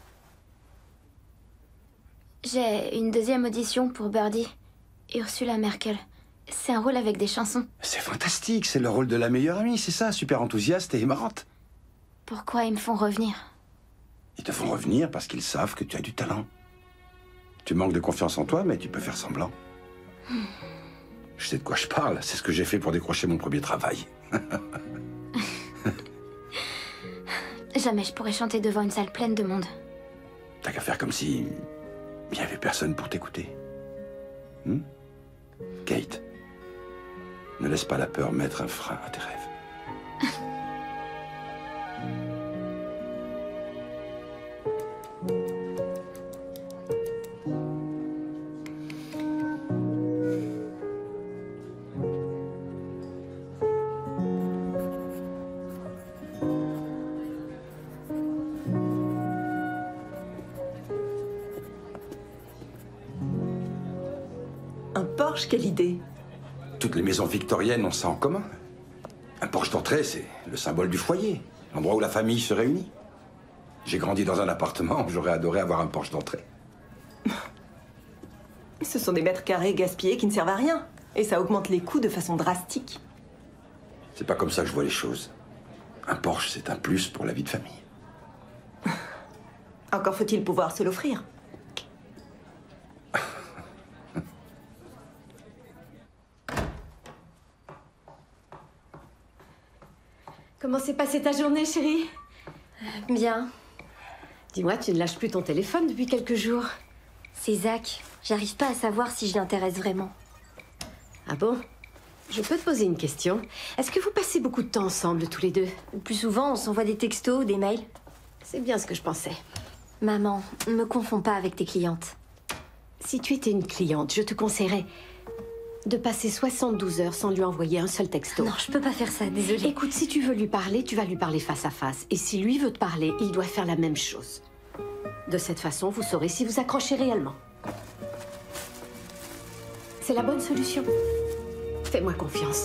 J'ai une deuxième audition pour Birdie. Ursula Merkel. C'est un rôle avec des chansons. C'est fantastique, c'est le rôle de la meilleure amie, c'est ça, super enthousiaste et marrante. Pourquoi ils me font revenir? Ils te font revenir parce qu'ils savent que tu as du talent. Tu manques de confiance en toi, mais tu peux faire semblant. Hmm. Je sais de quoi je parle, c'est ce que j'ai fait pour décrocher mon premier travail. Jamais je pourrais chanter devant une salle pleine de monde. T'as qu'à faire comme si... il n'y avait personne pour t'écouter. Hmm? Kate, ne laisse pas la peur mettre un frein à tes rêves. Un Porsche, quelle idée! Toutes les maisons victoriennes ont ça en commun. Un porche d'entrée, c'est le symbole du foyer, l'endroit où la famille se réunit. J'ai grandi dans un appartement où j'aurais adoré avoir un porche d'entrée. Ce sont des mètres carrés gaspillés qui ne servent à rien. Et ça augmente les coûts de façon drastique. C'est pas comme ça que je vois les choses. Un porche, c'est un plus pour la vie de famille. Encore faut-il pouvoir se l'offrir. Comment s'est passée ta journée, chérie? Bien. Dis-moi, tu ne lâches plus ton téléphone depuis quelques jours. C'est Zach. J'arrive pas à savoir si je l'intéresse vraiment. Ah bon? Je peux te poser une question? Est-ce que vous passez beaucoup de temps ensemble, tous les deux? Le plus souvent, on s'envoie des textos ou des mails. C'est bien ce que je pensais. Maman, ne me confonds pas avec tes clientes. Si tu étais une cliente, je te conseillerais de passer soixante-douze heures sans lui envoyer un seul texto. Non, je peux pas faire ça, désolée. Écoute, si tu veux lui parler, tu vas lui parler face à face. Et si lui veut te parler, il doit faire la même chose. De cette façon, vous saurez si vous accrochez réellement. C'est la bonne solution. Fais-moi confiance.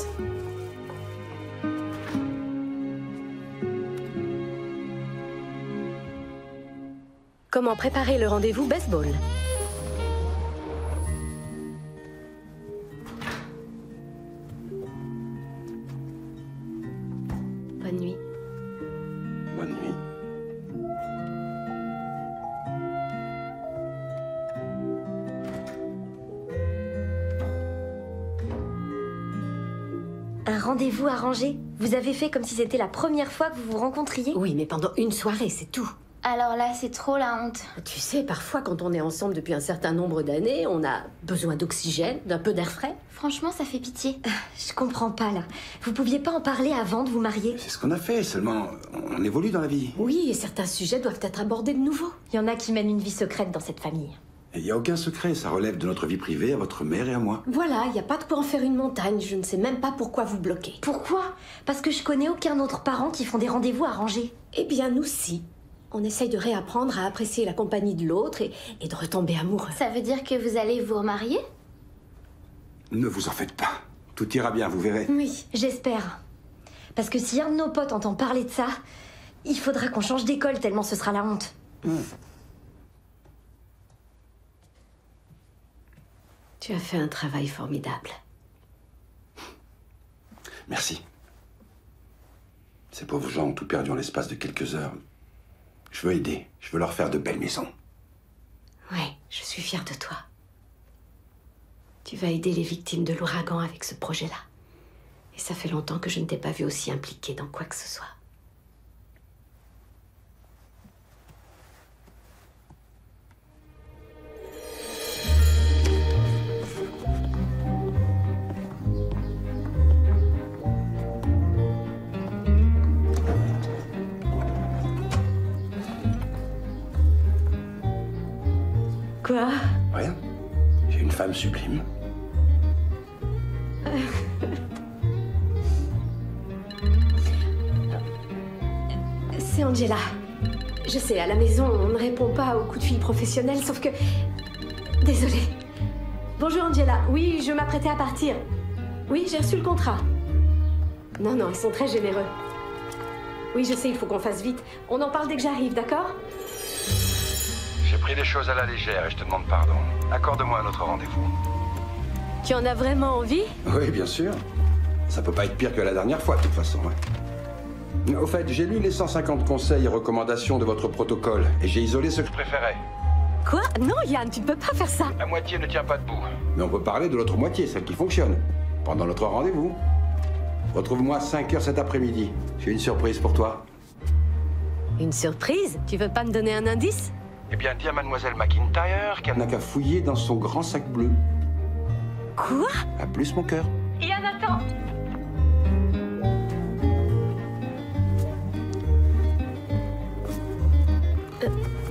Comment préparer le rendez-vous baseball? Bonne nuit. Bonne nuit. Un rendez-vous arrangé? Vous avez fait comme si c'était la première fois que vous vous rencontriez? Oui, mais pendant une soirée, c'est tout. Alors là, c'est trop la honte. Tu sais, parfois, quand on est ensemble depuis un certain nombre d'années, on a besoin d'oxygène, d'un peu d'air frais. Franchement, ça fait pitié. Je comprends pas, là. Vous pouviez pas en parler avant de vous marier? C'est ce qu'on a fait, seulement on évolue dans la vie. Oui, et certains sujets doivent être abordés de nouveau. Il y en a qui mènent une vie secrète dans cette famille. Il n'y a aucun secret, ça relève de notre vie privée à votre mère et à moi. Voilà, il n'y a pas de quoi en faire une montagne. Je ne sais même pas pourquoi vous bloquez. Pourquoi? Parce que je connais aucun autre parent qui font des rendez-vous arrangés. Eh bien, nous, si. On essaye de réapprendre à apprécier la compagnie de l'autre et, et de retomber amoureux. Ça veut dire que vous allez vous remarier? Ne vous en faites pas. Tout ira bien, vous verrez. Oui, j'espère. Parce que si un de nos potes entend parler de ça, il faudra qu'on change d'école tellement ce sera la honte. Mmh. Tu as fait un travail formidable. Merci. Ces pauvres gens ont tout perdu en l'espace de quelques heures. Je veux aider. Je veux leur faire de belles maisons. Ouais, je suis fière de toi. Tu vas aider les victimes de l'ouragan avec ce projet-là. Et ça fait longtemps que je ne t'ai pas vu aussi impliquée dans quoi que ce soit. Quoi? Rien. J'ai une femme sublime. C'est Angela. Je sais, à la maison, on ne répond pas aux coups de fil professionnels, sauf que... Désolée. Bonjour Angela. Oui, je m'apprêtais à partir. Oui, j'ai reçu le contrat. Non, non, ils sont très généreux. Oui, je sais, il faut qu'on fasse vite. On en parle dès que j'arrive, d'accord? J'ai pris les choses à la légère et je te demande pardon. Accorde-moi un autre rendez-vous. Tu en as vraiment envie? Oui, bien sûr. Ça peut pas être pire que la dernière fois, de toute façon. Ouais. Au fait, j'ai lu les cent cinquante conseils et recommandations de votre protocole et j'ai isolé ce que je préférais. Quoi? Non, Yann, tu ne peux pas faire ça. La moitié ne tient pas debout. Mais on peut parler de l'autre moitié, celle qui fonctionne. Pendant notre rendez-vous. Retrouve-moi à cinq heures cet après-midi. J'ai une surprise pour toi. Une surprise? Tu veux pas me donner un indice? Eh bien, dis à mademoiselle McIntyre qu'elle n'a qu'à fouiller dans son grand sac bleu. Quoi? À plus, mon cœur. Yann, attends. Euh, ah.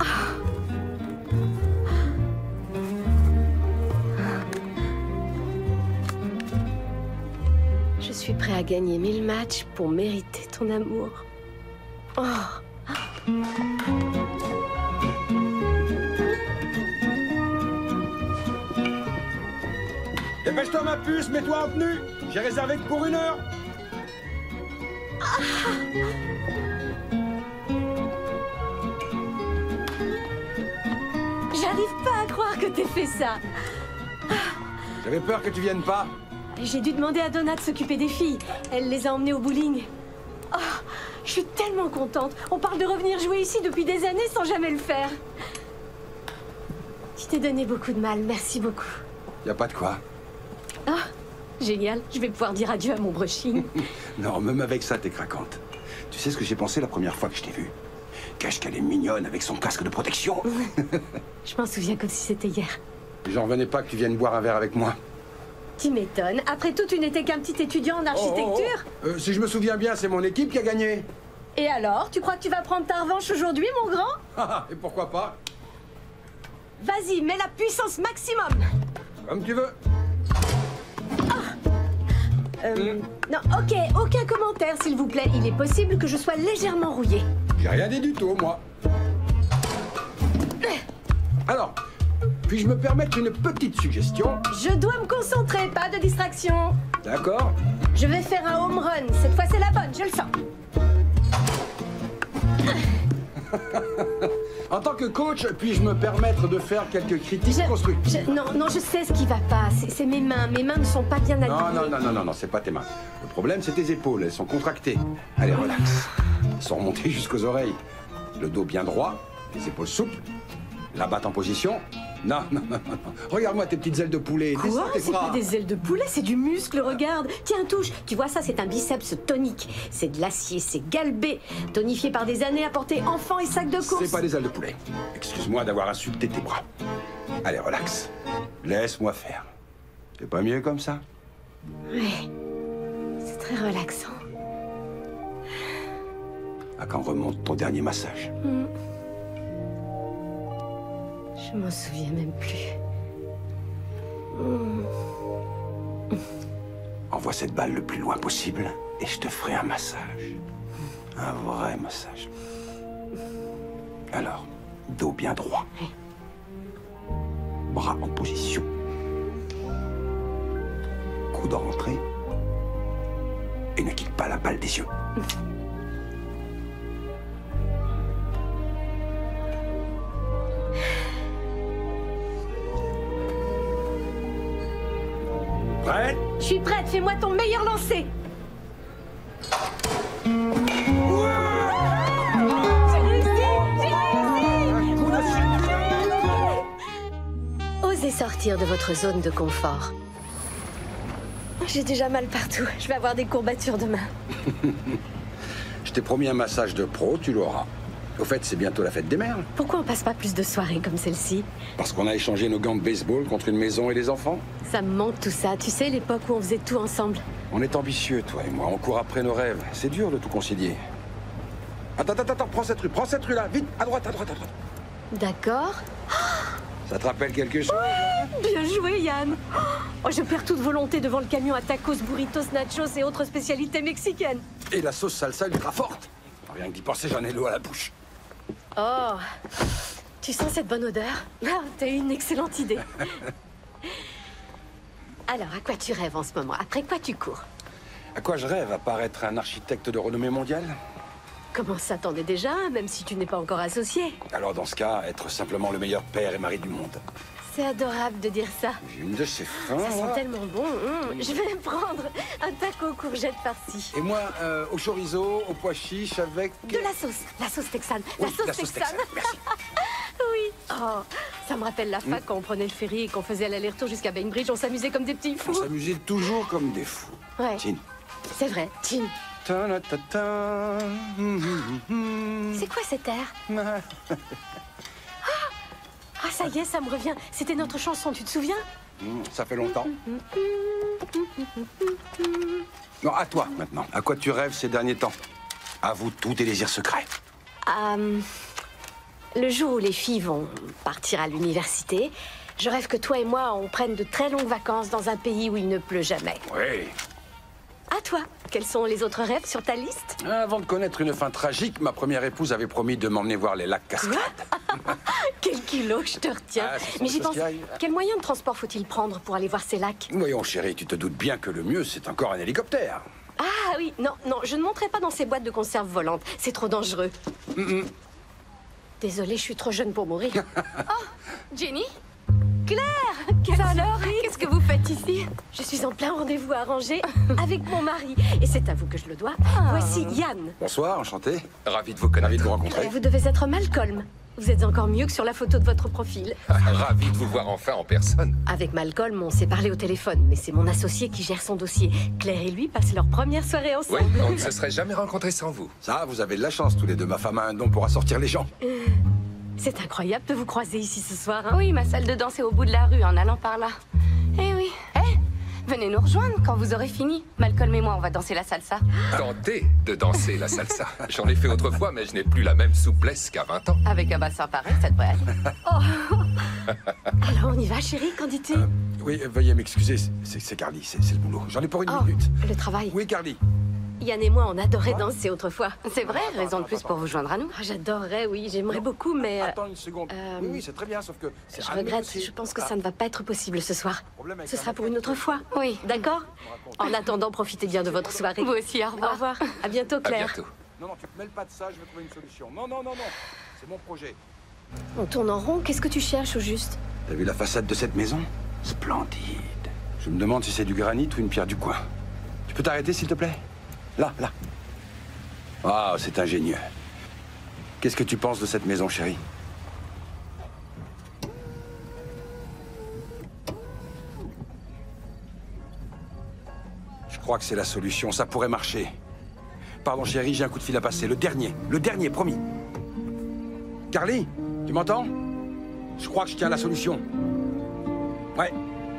Je suis prêt à gagner mille matchs pour mériter ton amour. Oh. Dépêche-toi, ma puce, mets-toi en tenue. J'ai réservé que pour une heure. Ah. J'arrive pas à croire que t'aies fait ça. J'avais peur que tu viennes pas. J'ai dû demander à Donna de s'occuper des filles. Elle les a emmenées au bowling. Oh, je suis tellement contente. On parle de revenir jouer ici depuis des années sans jamais le faire. Tu t'es donné beaucoup de mal, merci beaucoup. Y a pas de quoi. Ah, génial. Je vais pouvoir dire adieu à mon brushing. Non, même avec ça, t'es craquante. Tu sais ce que j'ai pensé la première fois que je t'ai vue? Qu'est-ce qu'elle est mignonne avec son casque de protection. Je m'en souviens comme si c'était hier. J'en revenais pas que tu viennes boire un verre avec moi. Tu m'étonnes. Après tout, tu n'étais qu'un petit étudiant en architecture. Oh, oh, oh. Euh, si je me souviens bien, c'est mon équipe qui a gagné. Et alors, tu crois que tu vas prendre ta revanche aujourd'hui, mon grand? Et pourquoi pas? Vas-y, mets la puissance maximum. Comme tu veux. Ah. Euh, mm. Non, ok, aucun commentaire, s'il vous plaît. Il est possible que je sois légèrement rouillée. J'ai rien dit du tout, moi. Alors, Puis-je me permettre une petite suggestion? Je dois me concentrer, pas de distraction. D'accord. Je vais faire un home run. Cette fois, c'est la bonne, je le sens. En tant que coach, puis-je me permettre de faire quelques critiques Je- constructives? je- non, non, je sais ce qui va pas. C'est c'est mes mains. Mes mains ne sont pas bien alignées. Non, non, non, non, non, non, c'est pas tes mains. Le problème, c'est tes épaules. Elles sont contractées. Allez, relax. Elles sont remontées jusqu'aux oreilles. Le dos bien droit, les épaules souples. La batte en position. Non, non, non, non. non. Regarde-moi tes petites ailes de poulet. Quoi? Descends tes C'est bras. pas des ailes de poulet, c'est du muscle, regarde. Tiens, touche. Tu vois ça, c'est un biceps tonique. C'est de l'acier, c'est galbé. Tonifié par des années à porter enfant et sac de course. C'est pas des ailes de poulet. Excuse-moi d'avoir insulté tes bras. Allez, relax. Laisse-moi faire. C'est pas mieux comme ça? Ouais. C'est très relaxant. À quand remonte ton dernier massage? Hmm. Je m'en souviens même plus. Hmm. Envoie cette balle le plus loin possible et je te ferai un massage. Un vrai massage. Alors, dos bien droit. Bras en position. Coude rentré. Et ne quitte pas la balle des yeux. Prête? Je suis prête, fais-moi ton meilleur lancer. J'ai réussi, j'ai réussi. Osez sortir de votre zone de confort. J'ai déjà mal partout. Je vais avoir des courbatures demain. Je t'ai promis un massage de pro, tu l'auras. Au fait, c'est bientôt la fête des mères. Pourquoi on passe pas plus de soirées comme celle-ci? Parce qu'on a échangé nos gants de baseball contre une maison et des enfants. Ça me manque tout ça. Tu sais, l'époque où on faisait tout ensemble. On est ambitieux, toi et moi. On court après nos rêves. C'est dur de tout concilier. Attends, attends, attends. Prends cette rue. Prends cette rue-là. Vite. À droite, à droite, à droite. D'accord. Ça te rappelle quelque chose? Bien joué, Yann. Oh, je perds toute volonté devant le camion à tacos, burritos, nachos et autres spécialités mexicaines. Et la sauce salsa ultra forte. Rien que d'y penser, j'en ai l'eau à la bouche. Oh, tu sens cette bonne odeur? Ah, t'as eu une excellente idée. Alors, à quoi tu rêves en ce moment? Après quoi tu cours? À quoi je rêve? À part être un architecte de renommée mondiale? Comment ça t'en est déjà, même si tu n'es pas encore associé? Alors dans ce cas, être simplement le meilleur père et mari du monde. C'est adorable de dire ça. J'ai une de ces fins. Ça sent moi. tellement bon. Hum, Je vais prendre un taco courgette farci. Et moi, euh, au chorizo, au pois chiche avec... De la sauce, la sauce texane, la Oui, sauce la sauce texane. texane, merci. Oui. Oh, ça me rappelle la fac quand on prenait le ferry et qu'on faisait l'aller-retour jusqu'à Bainbridge. On s'amusait comme des petits On fous. s'amusait toujours comme des fous. Ouais. Tin. C'est vrai, Tin. Ta-na-ta-ta. C'est quoi cet air? Ah, ça y est, ça me revient. C'était notre chanson, tu te souviens? Hmm, Ça fait longtemps. Non, à toi maintenant. À quoi tu rêves ces derniers temps? Avoue tous tes désirs secrets. Euh, le jour où les filles vont partir à l'université, je rêve que toi et moi, on prenne de très longues vacances dans un pays où il ne pleut jamais. Oui. À toi, quels sont les autres rêves sur ta liste? Avant de connaître une fin tragique, ma première épouse avait promis de m'emmener voir les lacs Cascades. Quel kilo, je te retiens. Ah, ce sont Mais des j'y choses pense. qui arrivent. Quel moyen de transport faut-il prendre pour aller voir ces lacs? Voyons, chérie, tu te doutes bien que le mieux, c'est encore un hélicoptère. Ah oui, non, non, je ne monterai pas dans ces boîtes de conserve volantes. C'est trop dangereux. Mm-mm. Désolée, je suis trop jeune pour mourir. Oh, Jenny? Claire! Quelle alors? Qu'est-ce que vous faites ici? Je suis en plein rendez-vous arrangé avec mon mari. Et c'est à vous que je le dois. Voici Yann. Bonsoir, enchanté. Ravi de vous connaître. Ravi de vous rencontrer. Vous devez être Malcolm. Vous êtes encore mieux que sur la photo de votre profil. Ravi de vous voir enfin en personne. Avec Malcolm, on s'est parlé au téléphone, mais c'est mon associé qui gère son dossier. Claire et lui passent leur première soirée Oui, ensemble. on ne se serait jamais rencontrés sans vous. Ça, vous avez de la chance tous les deux. Ma femme a un don pour assortir les gens. Euh, C'est incroyable de vous croiser ici ce soir. Hein? Oui, ma salle de danse est au bout de la rue en allant par là. Eh oui. Eh, venez nous rejoindre quand vous aurez fini. Malcolm et moi, on va danser la salsa. Tenter de danser la salsa. J'en ai fait autrefois, mais je n'ai plus la même souplesse qu'à vingt ans. Avec un bassin pareil, ça devrait aller. Oh. Alors on y va, chérie, qu'en dis-tu? Oui, euh, veuillez m'excuser, c'est c'est Carly, c'est c'est le boulot. J'en ai pour une Oh, minute. le travail. Oui, Carly. Yann et moi, on adorait danser autrefois. C'est vrai, raison de plus pour vous joindre à nous. Oh, j'adorerais, oui, j'aimerais beaucoup, mais... Attends une seconde. euh, Oui, oui, c'est très bien, sauf que... c'est Je à nous regrette, aussi. je pense que ça ne va pas être possible ce soir. Problème avec Ce la sera pour une autre fois. Oui. D'accord? En attendant, profitez bien de votre soirée. Vous aussi, au revoir. Au revoir. À bientôt, Claire. Non, non, tu te mêles pas de ça, je vais trouver une solution. Non, non, non, non. C'est mon projet. On tourne en rond, qu'est-ce que tu cherches au juste? T'as vu la façade de cette maison? Splendide. Je me demande si c'est du granit ou une pierre du coin. Tu peux t'arrêter, s'il te plaît? Là, là. Ah, c'est ingénieux. Qu'est-ce que tu penses de cette maison, chérie? Je crois que c'est la solution, ça pourrait marcher. Pardon, chérie, j'ai un coup de fil à passer. Le dernier, le dernier, promis. Carly, tu m'entends? Je crois que je tiens à la solution. Ouais.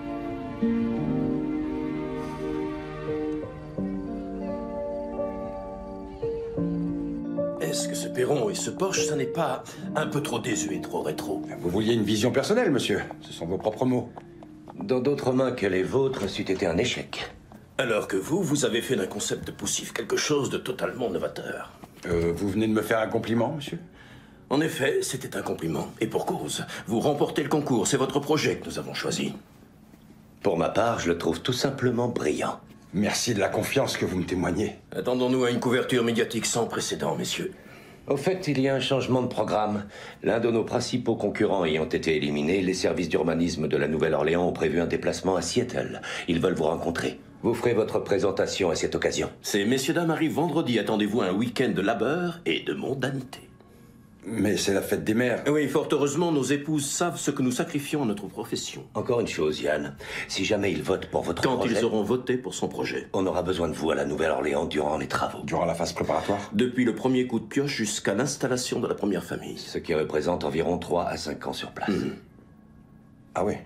Est-ce que ce perron et ce Porsche, ça n'est pas un peu trop désuet, trop rétro? Vous vouliez une vision personnelle, monsieur. Ce sont vos propres mots. Dans d'autres mains que les vôtres, c'eût été un échec. Alors que vous, vous avez fait d'un concept de poussif quelque chose de totalement novateur. Euh, vous venez de me faire un compliment, monsieur? En effet, c'était un compliment. Et pour cause. Vous remportez le concours, c'est votre projet que nous avons choisi. Pour ma part, je le trouve tout simplement brillant. Merci de la confiance que vous me témoignez. Attendons-nous à une couverture médiatique sans précédent, messieurs. Au fait, il y a un changement de programme. L'un de nos principaux concurrents ayant été éliminé, les services d'urbanisme de la Nouvelle-Orléans ont prévu un déplacement à Seattle. Ils veulent vous rencontrer. Vous ferez votre présentation à cette occasion. Ces messieurs-dames arrivent vendredi. Attendez-vous à un week-end de labeur et de mondanité. Mais c'est la fête des mères. Oui, fort heureusement, nos épouses savent ce que nous sacrifions à notre profession. Encore une chose, Yann. Si jamais ils votent pour votre Quand projet... ils auront voté pour son projet. On aura besoin de vous à la Nouvelle-Orléans durant les travaux. Durant la phase préparatoire? Depuis le premier coup de pioche jusqu'à l'installation de la première famille. Ce qui représente environ trois à cinq ans sur place. Mmh. Ah oui.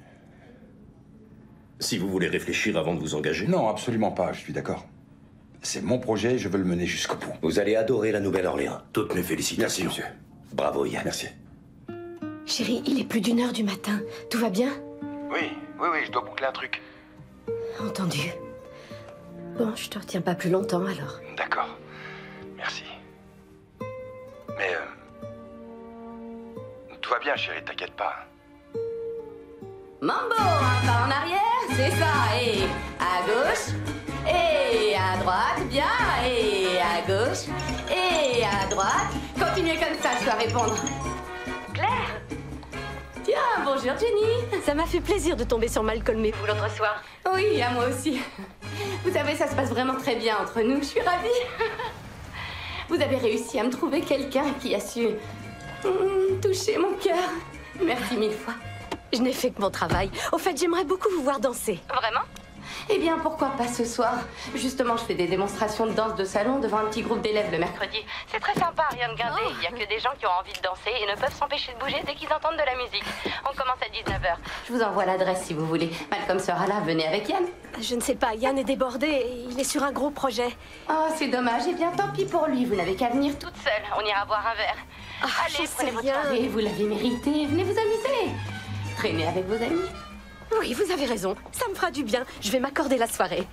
Si vous voulez réfléchir avant de vous engager. Non, absolument pas, je suis d'accord. C'est mon projet, je veux le mener jusqu'au bout. Vous allez adorer la Nouvelle-Orléans. Toutes mes félicitations. Merci, monsieur. Bravo, Yann. Merci. Chérie, il est plus d'une heure du matin. Tout va bien? Oui, oui, oui, je dois boucler un truc. Entendu. Bon, je te retiens pas plus longtemps, alors. D'accord. Merci. Mais... Euh... Tout va bien, chérie, t'inquiète pas. Mambo, un pas en arrière, c'est ça, et à gauche, et à droite, bien, et à gauche, et à droite. Continuez comme ça, je dois répondre. Claire? Tiens, bonjour Jenny. Ça m'a fait plaisir de tomber sur Malcolm et vous l'autre soir. Oui, à moi aussi. Vous savez, ça se passe vraiment très bien entre nous, je suis ravie. Vous avez réussi à me trouver quelqu'un qui a su mm, toucher mon cœur. Merci mille fois. Je n'ai fait que mon travail. Au fait, j'aimerais beaucoup vous voir danser. Vraiment? Eh bien, pourquoi pas ce soir? Justement, je fais des démonstrations de danse de salon devant un petit groupe d'élèves le mercredi. C'est très sympa, rien de guindé. Il n'y a que des gens qui ont envie de danser et ne peuvent s'empêcher de bouger dès qu'ils entendent de la musique. On commence à dix-neuf heures. Je vous envoie l'adresse si vous voulez. Malcolm sera là, venez avec Yann. Je ne sais pas, Yann est débordé et il est sur un gros projet. Oh, c'est dommage. Eh bien, tant pis pour lui. Vous n'avez qu'à venir toute seule. On ira boire un verre. Ah, allez, je prenez sais votre rien. soirée. Vous l'avez mérité. Venez vous amuser. Traînez avec vos amis. Oui, vous avez raison. Ça me fera du bien. Je vais m'accorder la soirée.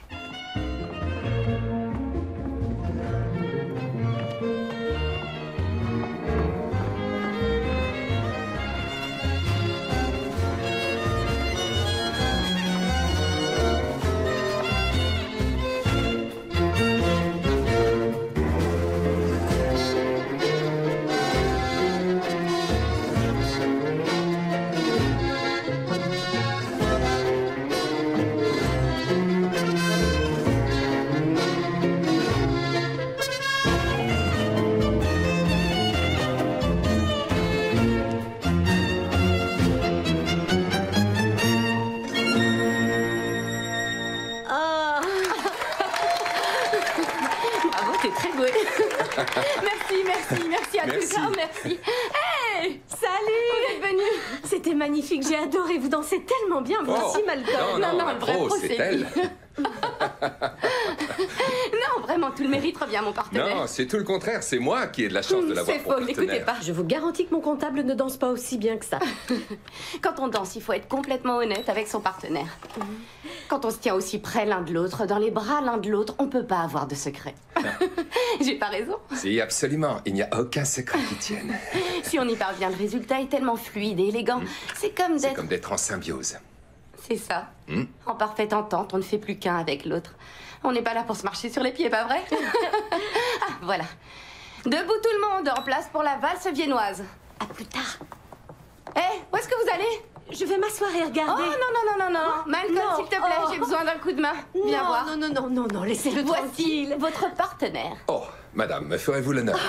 Merci, merci, merci à Merci. tous. Oh, merci. Hey, Salut! vous êtes venus. C'était magnifique, j'ai adoré. Vous dansez tellement bien, vous Oh. aussi, Malcolm. Non, non, non, la le vrai pro, pro, c'est c'est elle. Non, vraiment, tout le mérite revient à mon partenaire. Non, c'est tout le contraire. C'est moi qui ai de la chance de l'avoir C'est pour faux, l'écoutez partenaire. pas. Je vous garantis que mon comptable ne danse pas aussi bien que ça. Quand on danse, il faut être complètement honnête avec son partenaire. Quand on se tient aussi près l'un de l'autre, dans les bras l'un de l'autre, on peut pas avoir de secret. J'ai pas raison. Si, absolument. Il n'y a aucun secret qui tienne. Si on y parvient, le résultat est tellement fluide et élégant. C'est comme C'est d'être... comme d'être en symbiose. C'est ça. Hmm. En parfaite entente, on ne fait plus qu'un avec l'autre. On n'est pas là pour se marcher sur les pieds, pas vrai? Ah, voilà. Debout tout le monde, en place pour la valse viennoise. À plus tard. Eh, où est-ce que vous allez? Je vais m'asseoir et regarder. Oh non, non, non, non, non. Malcolm, Non. s'il te plaît, Oh. j'ai besoin d'un coup de main. Viens Non, voir. non, non, non, non, non, laissez-le Voici tranquille. votre partenaire. Oh, madame, me ferez-vous l'honneur?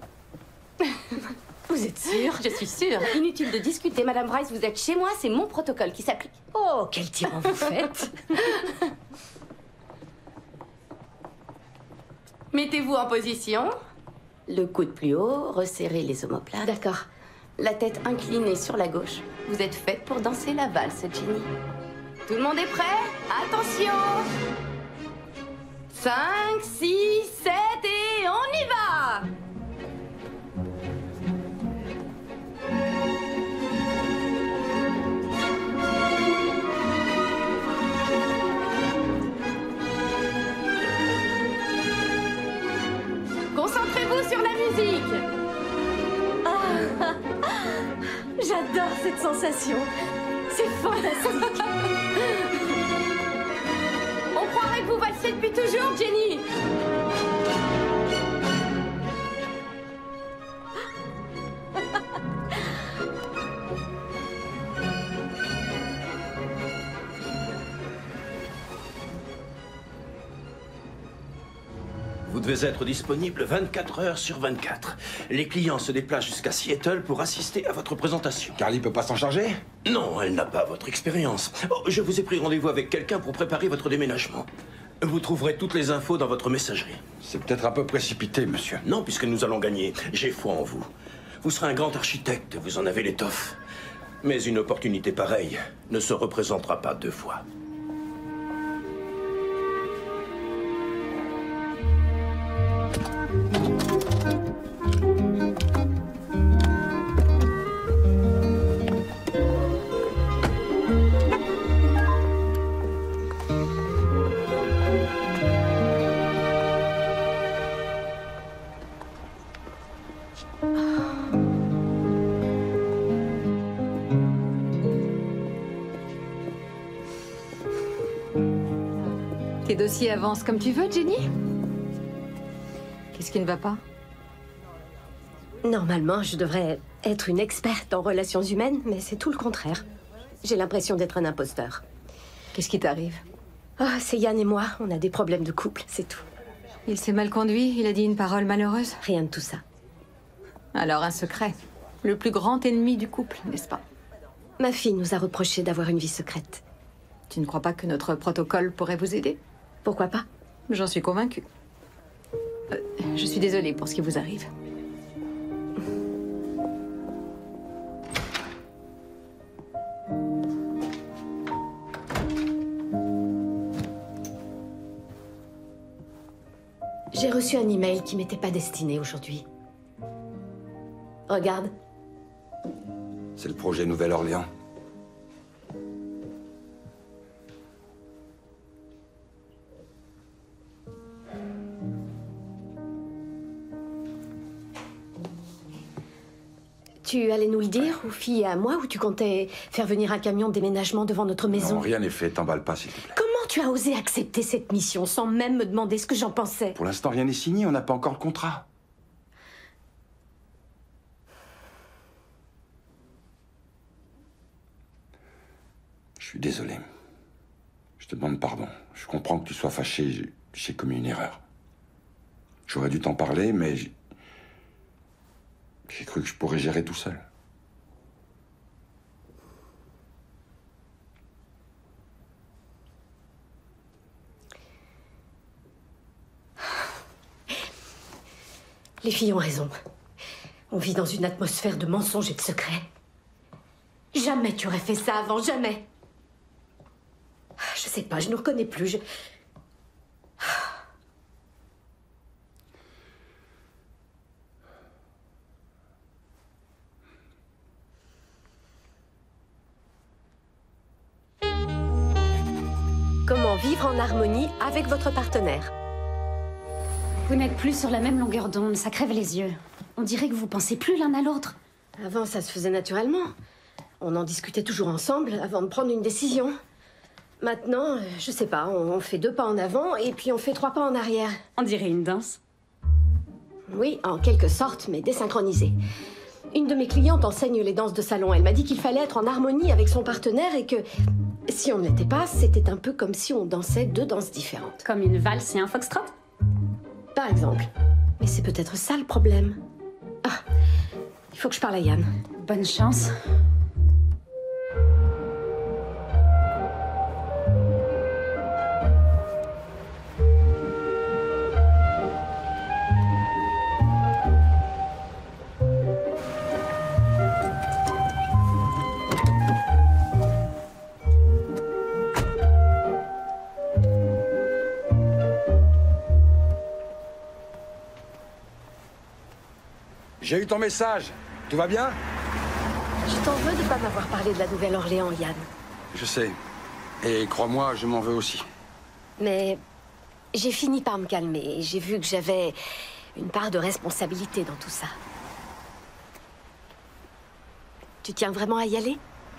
Vous êtes sûre? Je suis sûre. Inutile de discuter, Madame Bryce, vous êtes chez moi, c'est mon protocole qui s'applique. Oh, quel tyran vous faites. Mettez-vous en position. Le coude plus haut, resserrez les omoplates. D'accord. La tête inclinée sur la gauche. Vous êtes faite pour danser la valse, Jenny. Tout le monde est prêt? Attention! cinq, six, sept et on y va! Concentrez-vous sur la musique! Ah, j'adore cette sensation. C'est fantastique. On croirait que vous valsez depuis toujours, Jenny! Vous devez être disponible vingt-quatre heures sur vingt-quatre. Les clients se déplacent jusqu'à Seattle pour assister à votre présentation. Carly peut pas s'en charger? Non, elle n'a pas votre expérience. Oh, je vous ai pris rendez-vous avec quelqu'un pour préparer votre déménagement. Vous trouverez toutes les infos dans votre messagerie. C'est peut-être un peu précipité, monsieur. Non, puisque nous allons gagner. J'ai foi en vous. Vous serez un grand architecte, vous en avez l'étoffe. Mais une opportunité pareille ne se représentera pas deux fois. Tes dossiers avancent comme tu veux, Jenny? Qu'est-ce qui ne va pas? Normalement, je devrais être une experte en relations humaines, mais c'est tout le contraire. J'ai l'impression d'être un imposteur. Qu'est-ce qui t'arrive? Oh, c'est Yann et moi, on a des problèmes de couple, c'est tout. Il s'est mal conduit? Il a dit une parole malheureuse? Rien de tout ça. Alors un secret. Le plus grand ennemi du couple, n'est-ce pas? Ma fille nous a reproché d'avoir une vie secrète. Tu ne crois pas que notre protocole pourrait vous aider? Pourquoi pas? J'en suis convaincue. Euh, je suis désolée pour ce qui vous arrive. J'ai reçu un email qui m'était pas destiné aujourd'hui. Regarde. C'est le projet Nouvelle-Orléans. Tu allais nous le dire, aux filles et à moi, ou tu comptais faire venir un camion de déménagement devant notre maison? Non, rien n'est fait, t'emballe pas, s'il te plaît. Comment tu as osé accepter cette mission sans même me demander ce que j'en pensais? Pour l'instant, rien n'est signé, on n'a pas encore le contrat. Je suis désolé. Je te demande pardon. Je comprends que tu sois fâché, j'ai- j'ai commis une erreur. J'aurais dû t'en parler, mais j'ai j'ai cru que je pourrais gérer tout seul. Les filles ont raison. On vit dans une atmosphère de mensonges et de secrets. Jamais tu aurais fait ça avant, jamais. Je sais pas, je ne reconnais plus. Je... vivre en harmonie avec votre partenaire. Vous n'êtes plus sur la même longueur d'onde, ça crève les yeux. On dirait que vous pensez plus l'un à l'autre. Avant, ça se faisait naturellement. On en discutait toujours ensemble avant de prendre une décision. Maintenant, je sais pas, on fait deux pas en avant et puis on fait trois pas en arrière. On dirait une danse. Oui, en quelque sorte, mais désynchronisée. Une de mes clientes enseigne les danses de salon. Elle m'a dit qu'il fallait être en harmonie avec son partenaire et que si on ne l'était pas, c'était un peu comme si on dansait deux danses différentes. Comme une valse et un foxtrot? Par exemple. Mais c'est peut-être ça le problème. Ah, il faut que je parle à Yann. Bonne chance. J'ai eu ton message. Tout va bien? Je t'en veux de pas m'avoir parlé de la Nouvelle-Orléans, Yann. Je sais. Et crois-moi, je m'en veux aussi. Mais j'ai fini par me calmer et j'ai vu que j'avais une part de responsabilité dans tout ça. Tu tiens vraiment à y aller?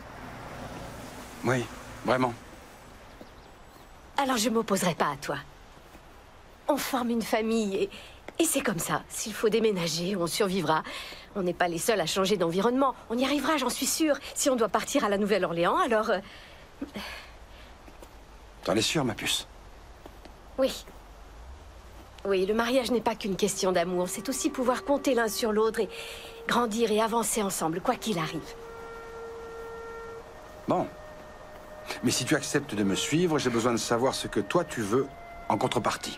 Oui, vraiment. Alors je m'opposerai pas à toi. On forme une famille et... Et c'est comme ça. S'il faut déménager, on survivra. On n'est pas les seuls à changer d'environnement. On y arrivera, j'en suis sûre. Si on doit partir à la Nouvelle-Orléans, alors... Euh... T'en es sûre, ma puce? Oui. Oui, le mariage n'est pas qu'une question d'amour. C'est aussi pouvoir compter l'un sur l'autre et grandir et avancer ensemble, quoi qu'il arrive. Bon. Mais si tu acceptes de me suivre, j'ai besoin de savoir ce que toi tu veux en contrepartie.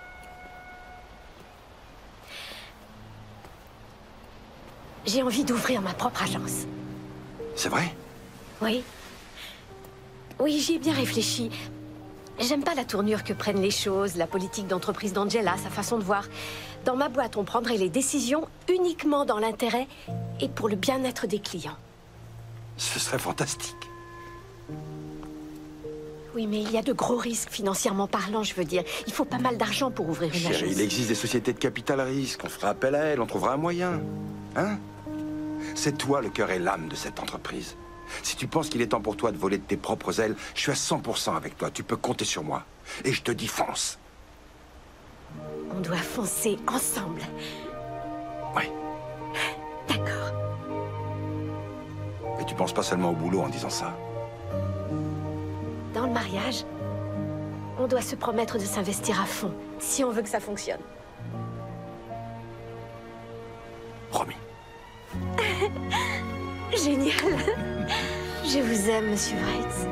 J'ai envie d'ouvrir ma propre agence. C'est vrai? Oui. Oui, j'y ai bien réfléchi. J'aime pas la tournure que prennent les choses, la politique d'entreprise d'Angela, sa façon de voir. Dans ma boîte, on prendrait les décisions uniquement dans l'intérêt et pour le bien-être des clients. Ce serait fantastique. Oui, mais il y a de gros risques financièrement parlant, je veux dire. Il faut pas mal d'argent pour ouvrir une Chérie, agence. il existe des sociétés de capital risque. On fera appel à elles, on trouvera un moyen. Hein? C'est toi le cœur et l'âme de cette entreprise. Si tu penses qu'il est temps pour toi de voler de tes propres ailes, je suis à cent pour cent avec toi. Tu peux compter sur moi. Et je te dis fonce. On doit foncer ensemble. Oui. D'accord. Et tu penses pas seulement au boulot en disant ça. Dans le mariage, on doit se promettre de s'investir à fond, si on veut que ça fonctionne. Promis. Génial. Je vous aime, Monsieur Wright.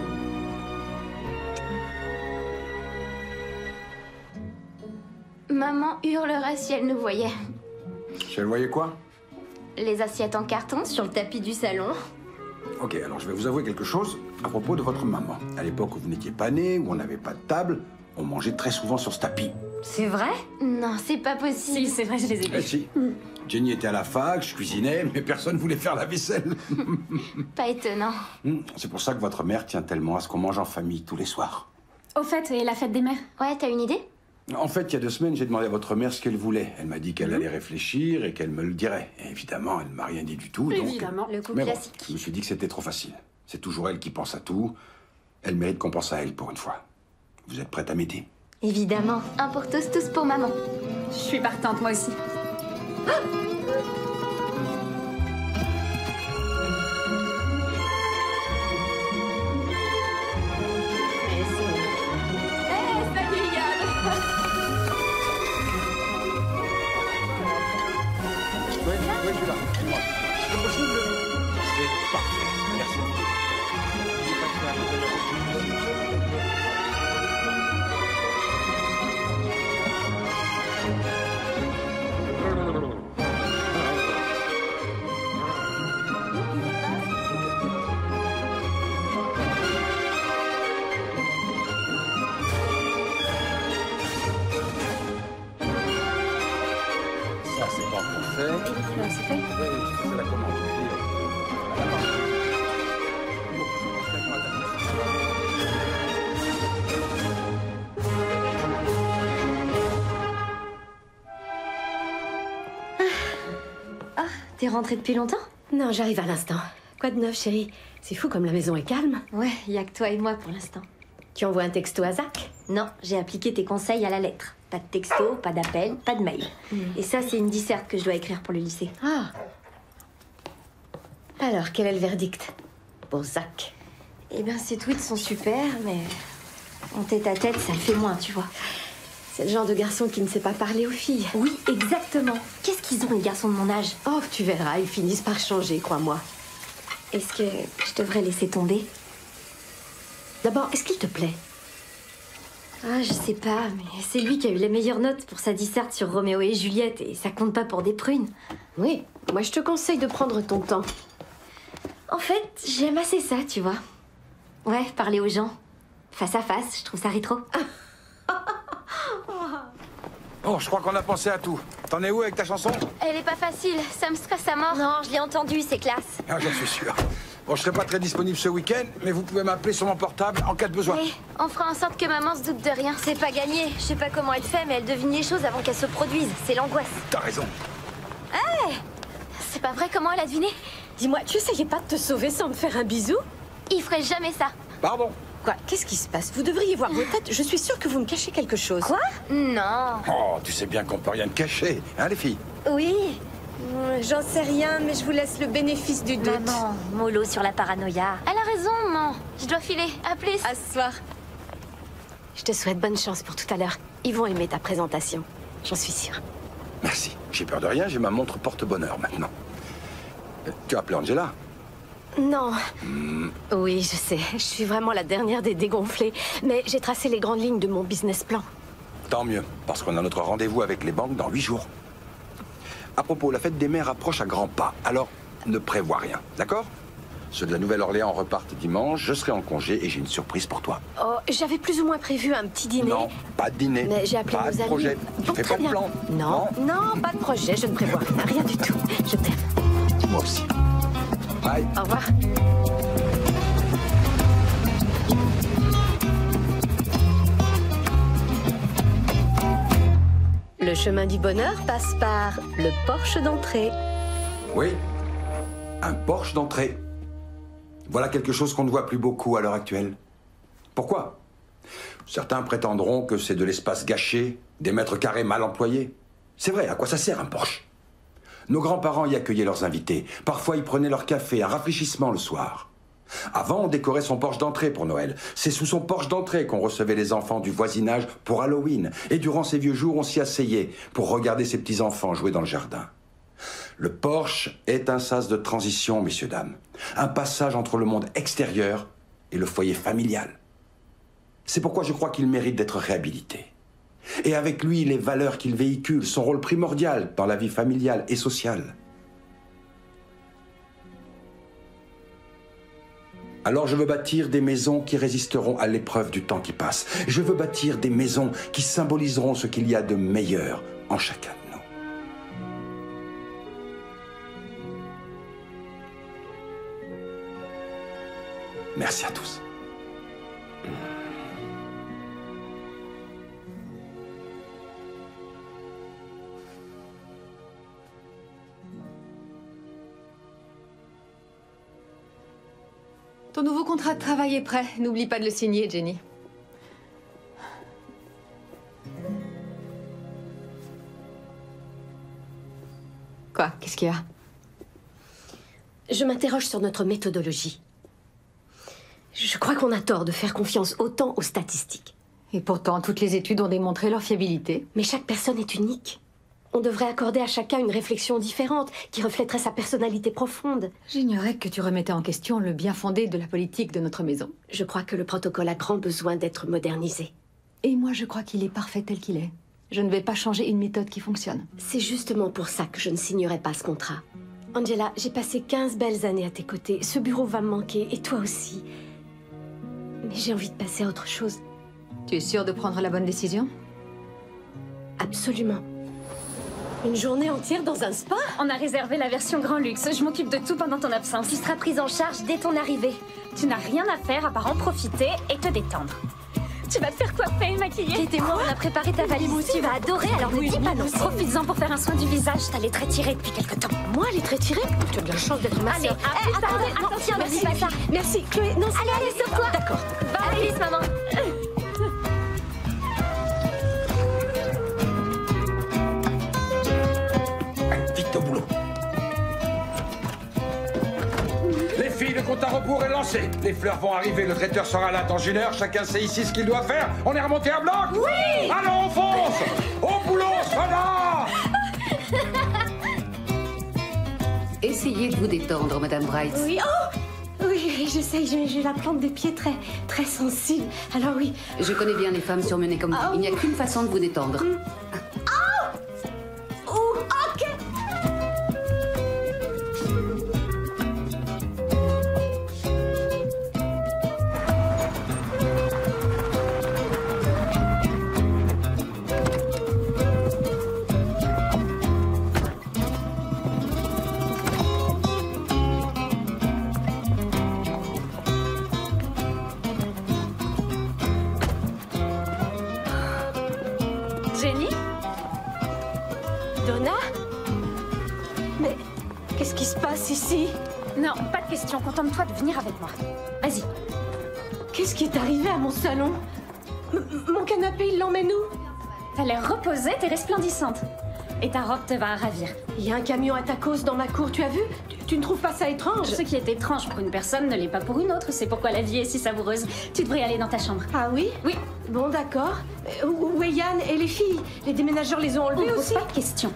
Maman hurlerait si elle nous voyait. Je le voyais quoi? Les assiettes en carton sur le tapis du salon. Ok, alors je vais vous avouer quelque chose à propos de votre maman. À l'époque où vous n'étiez pas né, où on n'avait pas de table, on mangeait très souvent sur ce tapis. C'est vrai? Non, c'est pas possible. Si, c'est vrai, je les ai Eh si. Jenny était à la fac, je cuisinais, mais personne voulait faire la vaisselle. Pas étonnant. C'est pour ça que votre mère tient tellement à ce qu'on mange en famille tous les soirs. Au fait, et la fête des mères? Ouais, t'as une idée? En fait, il y a deux semaines, j'ai demandé à votre mère ce qu'elle voulait. Elle m'a dit qu'elle allait réfléchir et qu'elle me le dirait. Et évidemment, elle ne m'a rien dit du tout. Évidemment, donc... le coup mais bon, classique. je me suis dit que c'était trop facile. C'est toujours elle qui pense à tout. Elle mérite qu'on pense à elle pour une fois. Vous êtes prête à m'aider? Évidemment. Un pour tous, tous pour maman. Je suis partante, moi aussi. Oui, oui, je suis là. Dis-moi. C'est possible? C'est parfait. Merci. Ça, c'est pas encore fait. C'est fait? Oui, c'est la commande. T'es rentrée depuis longtemps? Non, j'arrive à l'instant. Quoi de neuf, chérie? C'est fou comme la maison est calme. Ouais, y a que toi et moi pour l'instant. Tu envoies un texto à Zach? Non, j'ai appliqué tes conseils à la lettre. Pas de texto, pas d'appel, pas de mail. Mm. Et ça, c'est une disserte que je dois écrire pour le lycée. Ah. Alors, quel est le verdict pour Zach? Eh bien, ses tweets sont super, mais en tête à tête, ça le fait moins, tu vois. C'est le genre de garçon qui ne sait pas parler aux filles. Oui, exactement. Qu'est-ce qu'ils ont, les garçons de mon âge? Oh, tu verras, ils finissent par changer, crois-moi. Est-ce que je devrais laisser tomber? D'abord, est-ce qu'il te plaît? Ah, je sais pas, mais c'est lui qui a eu les meilleures notes pour sa disserte sur Roméo et Juliette, et ça compte pas pour des prunes. Oui, moi je te conseille de prendre ton temps. En fait, j'aime assez ça, tu vois. Ouais, parler aux gens. Face à face, je trouve ça rétro. Oh, je crois qu'on a pensé à tout. T'en es où avec ta chanson? Elle est pas facile, ça me stresse à mort. Non, je l'ai entendu, c'est classe. Ah, j'en suis sûr. Bon, je serai pas très disponible ce week-end, mais vous pouvez m'appeler sur mon portable en cas de besoin. Oui, on fera en sorte que maman se doute de rien. C'est pas gagné. Je sais pas comment elle fait, mais elle devine les choses avant qu'elles se produisent. C'est l'angoisse. T'as raison. Hey, c'est pas vrai, comment elle a deviné? Dis-moi, tu essayais pas de te sauver sans me faire un bisou? Il ferait jamais ça. Pardon? Quoi? Qu'est-ce qui se passe? Vous devriez voir vos têtes. Je suis sûre que vous me cachez quelque chose. Quoi? Non. Oh, tu sais bien qu'on peut rien te cacher, hein, les filles? Oui. J'en sais rien, mais je vous laisse le bénéfice du doute. Maman, mollo sur la paranoïa. Elle a raison, maman. Je dois filer. À plus. À ce soir. Je te souhaite bonne chance pour tout à l'heure. Ils vont aimer ta présentation. J'en suis sûre. Merci. J'ai peur de rien, j'ai ma montre porte-bonheur maintenant. Tu as appelé Angela? Non. Mmh. Oui, je sais. Je suis vraiment la dernière des dégonflées. Mais j'ai tracé les grandes lignes de mon business plan. Tant mieux, parce qu'on a notre rendez-vous avec les banques dans huit jours. À propos, la fête des mères approche à grands pas, alors ne prévois rien, d'accord? Ceux de la Nouvelle-Orléans repartent dimanche, je serai en congé et j'ai une surprise pour toi. Oh, j'avais plus ou moins prévu un petit dîner. Non, pas de dîner. Mais j'ai appelé pas nos de amis. projet. Tu Oh, fais très pas de bien. plan. Non, non, pas de projet, je ne prévois rien, rien du tout. Je t'aime. Moi aussi. Bye. Au revoir. Le chemin du bonheur passe par le porche d'entrée. Oui, un porche d'entrée. Voilà quelque chose qu'on ne voit plus beaucoup à l'heure actuelle. Pourquoi? Certains prétendront que c'est de l'espace gâché, des mètres carrés mal employés. C'est vrai, à quoi ça sert un porche? Nos grands-parents y accueillaient leurs invités. Parfois, ils prenaient leur café, un rafraîchissement le soir. Avant, on décorait son porche d'entrée pour Noël. C'est sous son porche d'entrée qu'on recevait les enfants du voisinage pour Halloween. Et durant ces vieux jours, on s'y asseyait pour regarder ses petits-enfants jouer dans le jardin. Le porche est un sas de transition, messieurs, dames. Un passage entre le monde extérieur et le foyer familial. C'est pourquoi je crois qu'il mérite d'être réhabilité. Et avec lui, les valeurs qu'il véhicule, son rôle primordial dans la vie familiale et sociale. Alors je veux bâtir des maisons qui résisteront à l'épreuve du temps qui passe. Je veux bâtir des maisons qui symboliseront ce qu'il y a de meilleur en chacun de nous. Merci à tous. Ton nouveau contrat de travail est prêt. N'oublie pas de le signer, Jenny. Quoi? Qu'est-ce qu'il y a? Je m'interroge sur notre méthodologie. Je crois qu'on a tort de faire confiance autant aux statistiques. Et pourtant, toutes les études ont démontré leur fiabilité. Mais chaque personne est unique. On devrait accorder à chacun une réflexion différente qui reflèterait sa personnalité profonde. J'ignorais que tu remettais en question le bien fondé de la politique de notre maison. Je crois que le protocole a grand besoin d'être modernisé. Et moi, je crois qu'il est parfait tel qu'il est. Je ne vais pas changer une méthode qui fonctionne. C'est justement pour ça que je ne signerai pas ce contrat. Angela, j'ai passé quinze belles années à tes côtés. Ce bureau va me manquer, et toi aussi. Mais j'ai envie de passer à autre chose. Tu es sûre de prendre la bonne décision? Absolument. Une journée entière dans un spa? On a réservé la version grand luxe. Je m'occupe de tout pendant ton absence. Tu seras prise en charge dès ton arrivée. Tu n'as rien à faire à part en profiter et te détendre. Tu vas te faire coiffer et maquiller. Kate et moi, on a préparé ta valise. Tu vas adorer, alors ne dis pas non. Profites-en pour faire un soin du visage. T'as les traits tirés depuis quelque temps. Moi, les traits tirés? Tu as de la chance d'être ma Allez, sœur. eh, attendez, attention, ne dis pas ça. Merci, Chloé. Non, allez, allez, sauve-toi. D'accord. Va, allez, vite, maman. Vite au boulot. Les filles, le compte à rebours est lancé. Les fleurs vont arriver, le traiteur sera là dans une heure. Chacun sait ici ce qu'il doit faire. On est remonté à bloc? Oui. Allons, on fonce. Au boulot, Sona. Essayez de vous détendre, Madame Bright. Oui, oh oui, j'essaye, j'ai la plante des pieds très, très sensible. Alors oui. Je connais bien les femmes surmenées comme vous. Il n'y a qu'une façon de vous détendre. Oh, ok. Jenny? Donna? Mais qu'est-ce qui se passe ici? Non, pas de question. Contente-toi de venir avec moi. Vas-y. Qu'est-ce qui est arrivé à mon salon? M- Mon canapé, il l'emmène où? T'as l'air reposée, t'es resplendissante. Et ta robe te va ravir. Il y a un camion à tacos dans ma cour, tu as vu? tu, tu ne trouves pas ça étrange? Ce qui est étrange pour une personne ne l'est pas pour une autre. C'est pourquoi la vie est si savoureuse. Tu devrais aller dans ta chambre. Ah oui? Oui. Bon, d'accord. Euh, Où où est Yann et les filles? Les déménageurs les ont On enlevés ne pose aussi? pas de questions.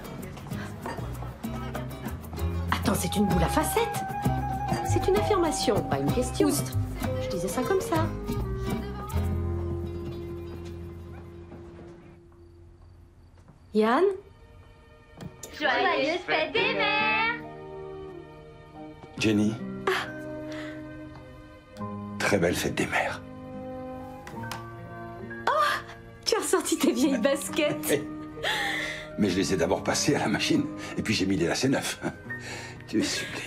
Attends, c'est une boule à facettes? C'est une affirmation, pas une question. Oust. Je disais ça comme ça. Yann? Joyeuse fête des mères! Jenny. Très belle fête des mères. Tu as ressorti tes vieilles baskets. Mais je les ai d'abord passées à la machine. Et puis j'ai mis des lacets neufs. Tu es sublime.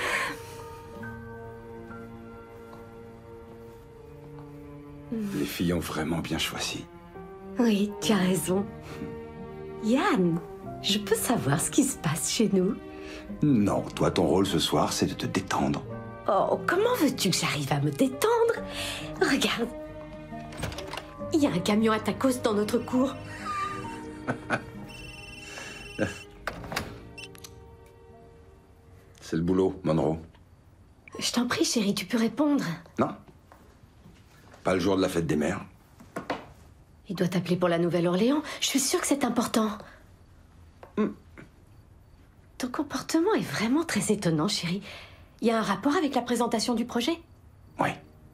Les filles ont vraiment bien choisi. Oui, tu as raison. Yann, je peux savoir ce qui se passe chez nous? Non, toi, ton rôle ce soir, c'est de te détendre. Oh, comment veux-tu que j'arrive à me détendre? Regarde. Il y a un camion à tacos dans notre cour. C'est le boulot, Monroe. Je t'en prie, chérie, tu peux répondre. Non. Pas le jour de la fête des mères. Il doit t'appeler pour la Nouvelle-Orléans. Je suis sûre que c'est important. Hmm. Ton comportement est vraiment très étonnant, chérie. Il y a un rapport avec la présentation du projet? Oui.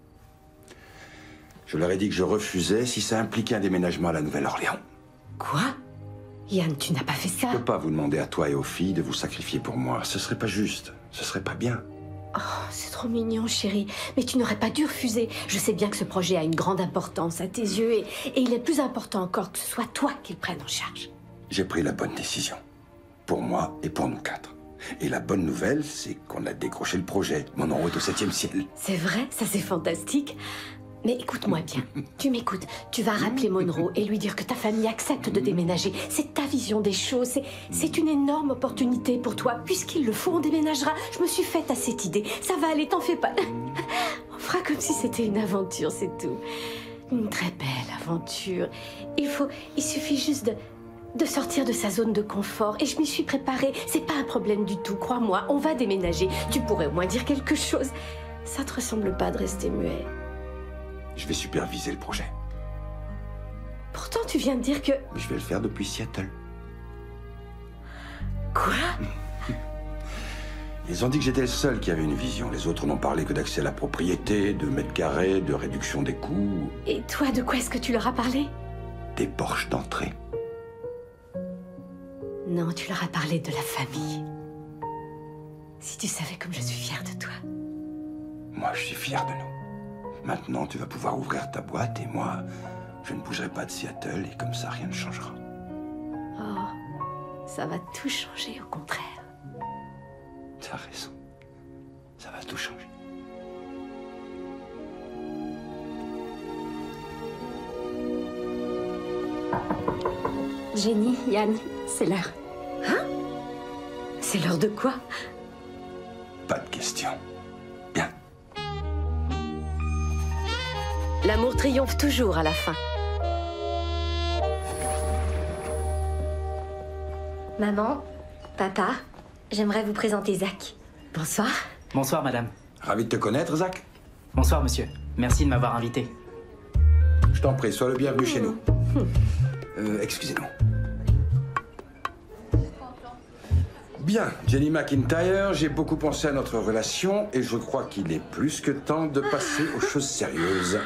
Je leur ai dit que je refusais si ça impliquait un déménagement à la Nouvelle-Orléans. Quoi? Yann, tu n'as pas fait ça? Je peux pas vous demander à toi et aux filles de vous sacrifier pour moi. Ce serait pas juste. Ce serait pas bien. Oh, c'est trop mignon, chérie. Mais tu n'aurais pas dû refuser. Je sais bien que ce projet a une grande importance à tes yeux et, et il est plus important encore que ce soit toi qui le prenne en charge. J'ai pris la bonne décision. Pour moi et pour nous quatre. Et la bonne nouvelle, c'est qu'on a décroché le projet. Monroe est au septième ciel. C'est vrai, ça c'est fantastique. Mais écoute-moi bien. Tu m'écoutes. Tu vas rappeler Monroe et lui dire que ta famille accepte de déménager. C'est ta vision des choses. C'est, c'est une énorme opportunité pour toi. Puisqu'il le faut, on déménagera. Je me suis faite à cette idée. Ça va aller, t'en fais pas. On fera comme si c'était une aventure, c'est tout. Une très belle aventure. Il faut... Il suffit juste de... de sortir de sa zone de confort. Et je m'y suis préparée. C'est pas un problème du tout, crois-moi. On va déménager. Tu pourrais au moins dire quelque chose. Ça te ressemble pas de rester muet. Je vais superviser le projet. Pourtant, tu viens de dire que... Mais je vais le faire depuis Seattle. Quoi? Ils ont dit que j'étais le seul qui avait une vision. Les autres n'ont parlé que d'accès à la propriété, de mètres carrés, de réduction des coûts. Et toi, de quoi est-ce que tu leur as parlé? Des porches d'entrée. Non, tu leur as parlé de la famille. Si tu savais comme je suis fière de toi. Moi, je suis fier de nous. Maintenant, tu vas pouvoir ouvrir ta boîte et moi, je ne bougerai pas de Seattle et comme ça, rien ne changera. Oh, ça va tout changer, au contraire. T'as raison. Ça va tout changer. Jenny, Yann, c'est l'heure. Hein? C'est l'heure de quoi? Pas de question. L'amour triomphe toujours à la fin. Maman, papa, j'aimerais vous présenter Zach. Bonsoir. Bonsoir, madame. Ravi de te connaître, Zach. Bonsoir, monsieur. Merci de m'avoir invité. Je t'en prie, sois le bienvenu chez nous. Euh, excusez-nous. Bien, Jenny McIntyre, j'ai beaucoup pensé à notre relation et je crois qu'il est plus que temps de passer aux choses sérieuses.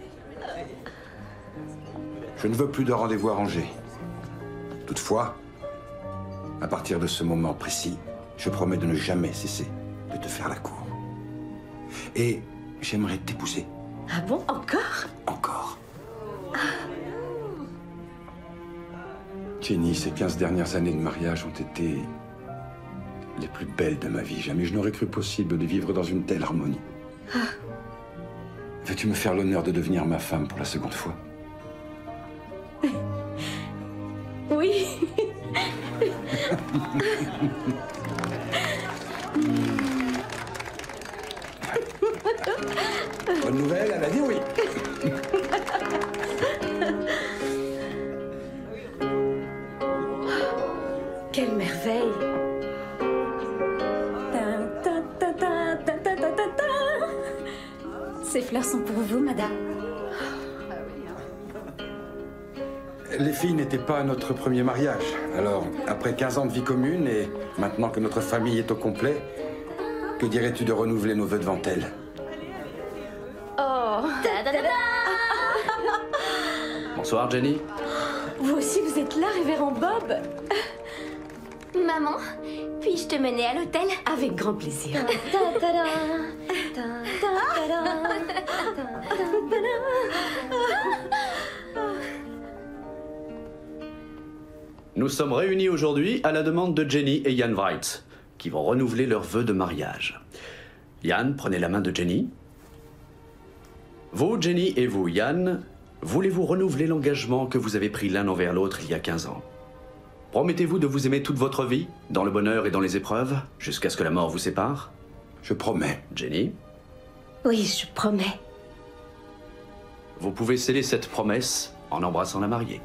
Je ne veux plus de rendez-vous arrangés. Toutefois, à partir de ce moment précis, je promets de ne jamais cesser de te faire la cour. Et j'aimerais t'épouser. Ah bon? Encore? Encore. Jenny, ces quinze dernières années de mariage ont été les plus belles de ma vie. Jamais je n'aurais cru possible de vivre dans une telle harmonie. Ah. Veux-tu me faire l'honneur de devenir ma femme pour la seconde fois? Oui. Bonne nouvelle, elle a dit oui. Quelle merveille. Ces fleurs sont pour vous, madame. Les filles n'étaient pas à notre premier mariage. Alors, après quinze ans de vie commune et maintenant que notre famille est au complet, que dirais-tu de renouveler nos vœux devant elles? Oh. Bonsoir, Jenny. Vous aussi, vous êtes là, révérend Bob? Maman, puis-je te mener à l'hôtel? Avec grand plaisir. Nous sommes réunis aujourd'hui à la demande de Jenny et Yann Wright, qui vont renouveler leurs vœux de mariage. Yann, prenez la main de Jenny. Vous, Jenny, et vous, Yann, voulez-vous renouveler l'engagement que vous avez pris l'un envers l'autre il y a quinze ans? Promettez-vous de vous aimer toute votre vie, dans le bonheur et dans les épreuves, jusqu'à ce que la mort vous sépare? Je promets. Jenny? Oui, je promets. Vous pouvez sceller cette promesse en embrassant la mariée.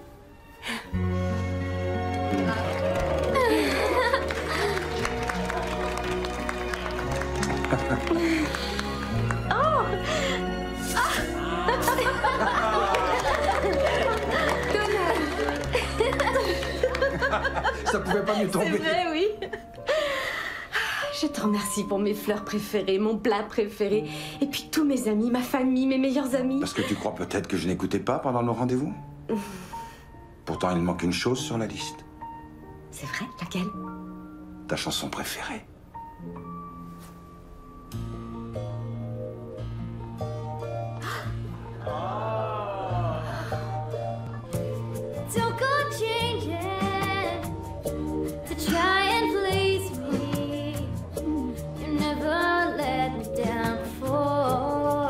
Oh! Ça pouvait pas mieux tomber. C'est vrai, oui. Je te remercie pour mes fleurs préférées, mon plat préféré, et puis tous mes amis, ma famille, mes meilleurs amis. Parce que tu crois peut-être que je n'écoutais pas pendant nos rendez-vous? Pourtant, il manque une chose sur la liste. C'est vrai? Laquelle? Ta chanson préférée. Don't go changing to try and please me. You never let me down before.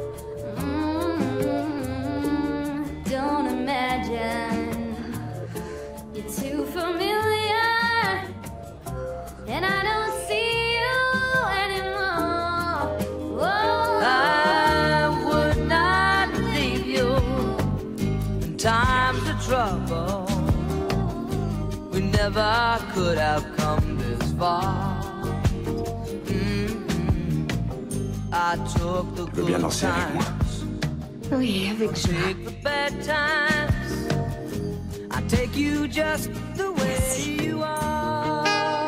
Mm-hmm. Don't imagine you're too familiar, and I don't see you anymore. Oh. I would not leave you in times of trouble. We never could have come this far. Mm-hmm. I took the Tu veux bien good danser avec moi? times, Oui, avec joie. take the bad times. I take you just the way you are.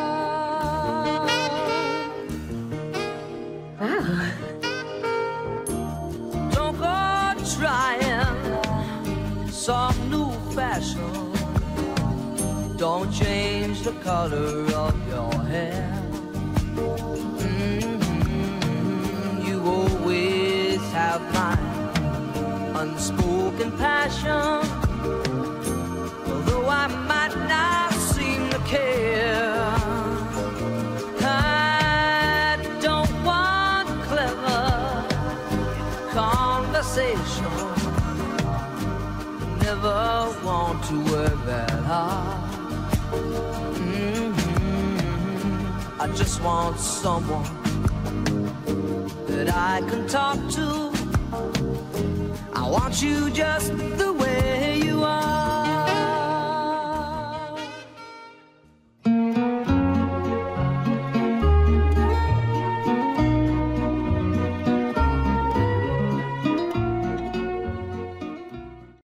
Wow. Don't go trying some new fashion. Don't change the color of your hair. Mm-hmm. You always have my unspoken passion. Although I might not seem to care, I don't want clever conversation. Never want to work that hard. Mm-hmm. I just want someone that I can talk to. I want you just the way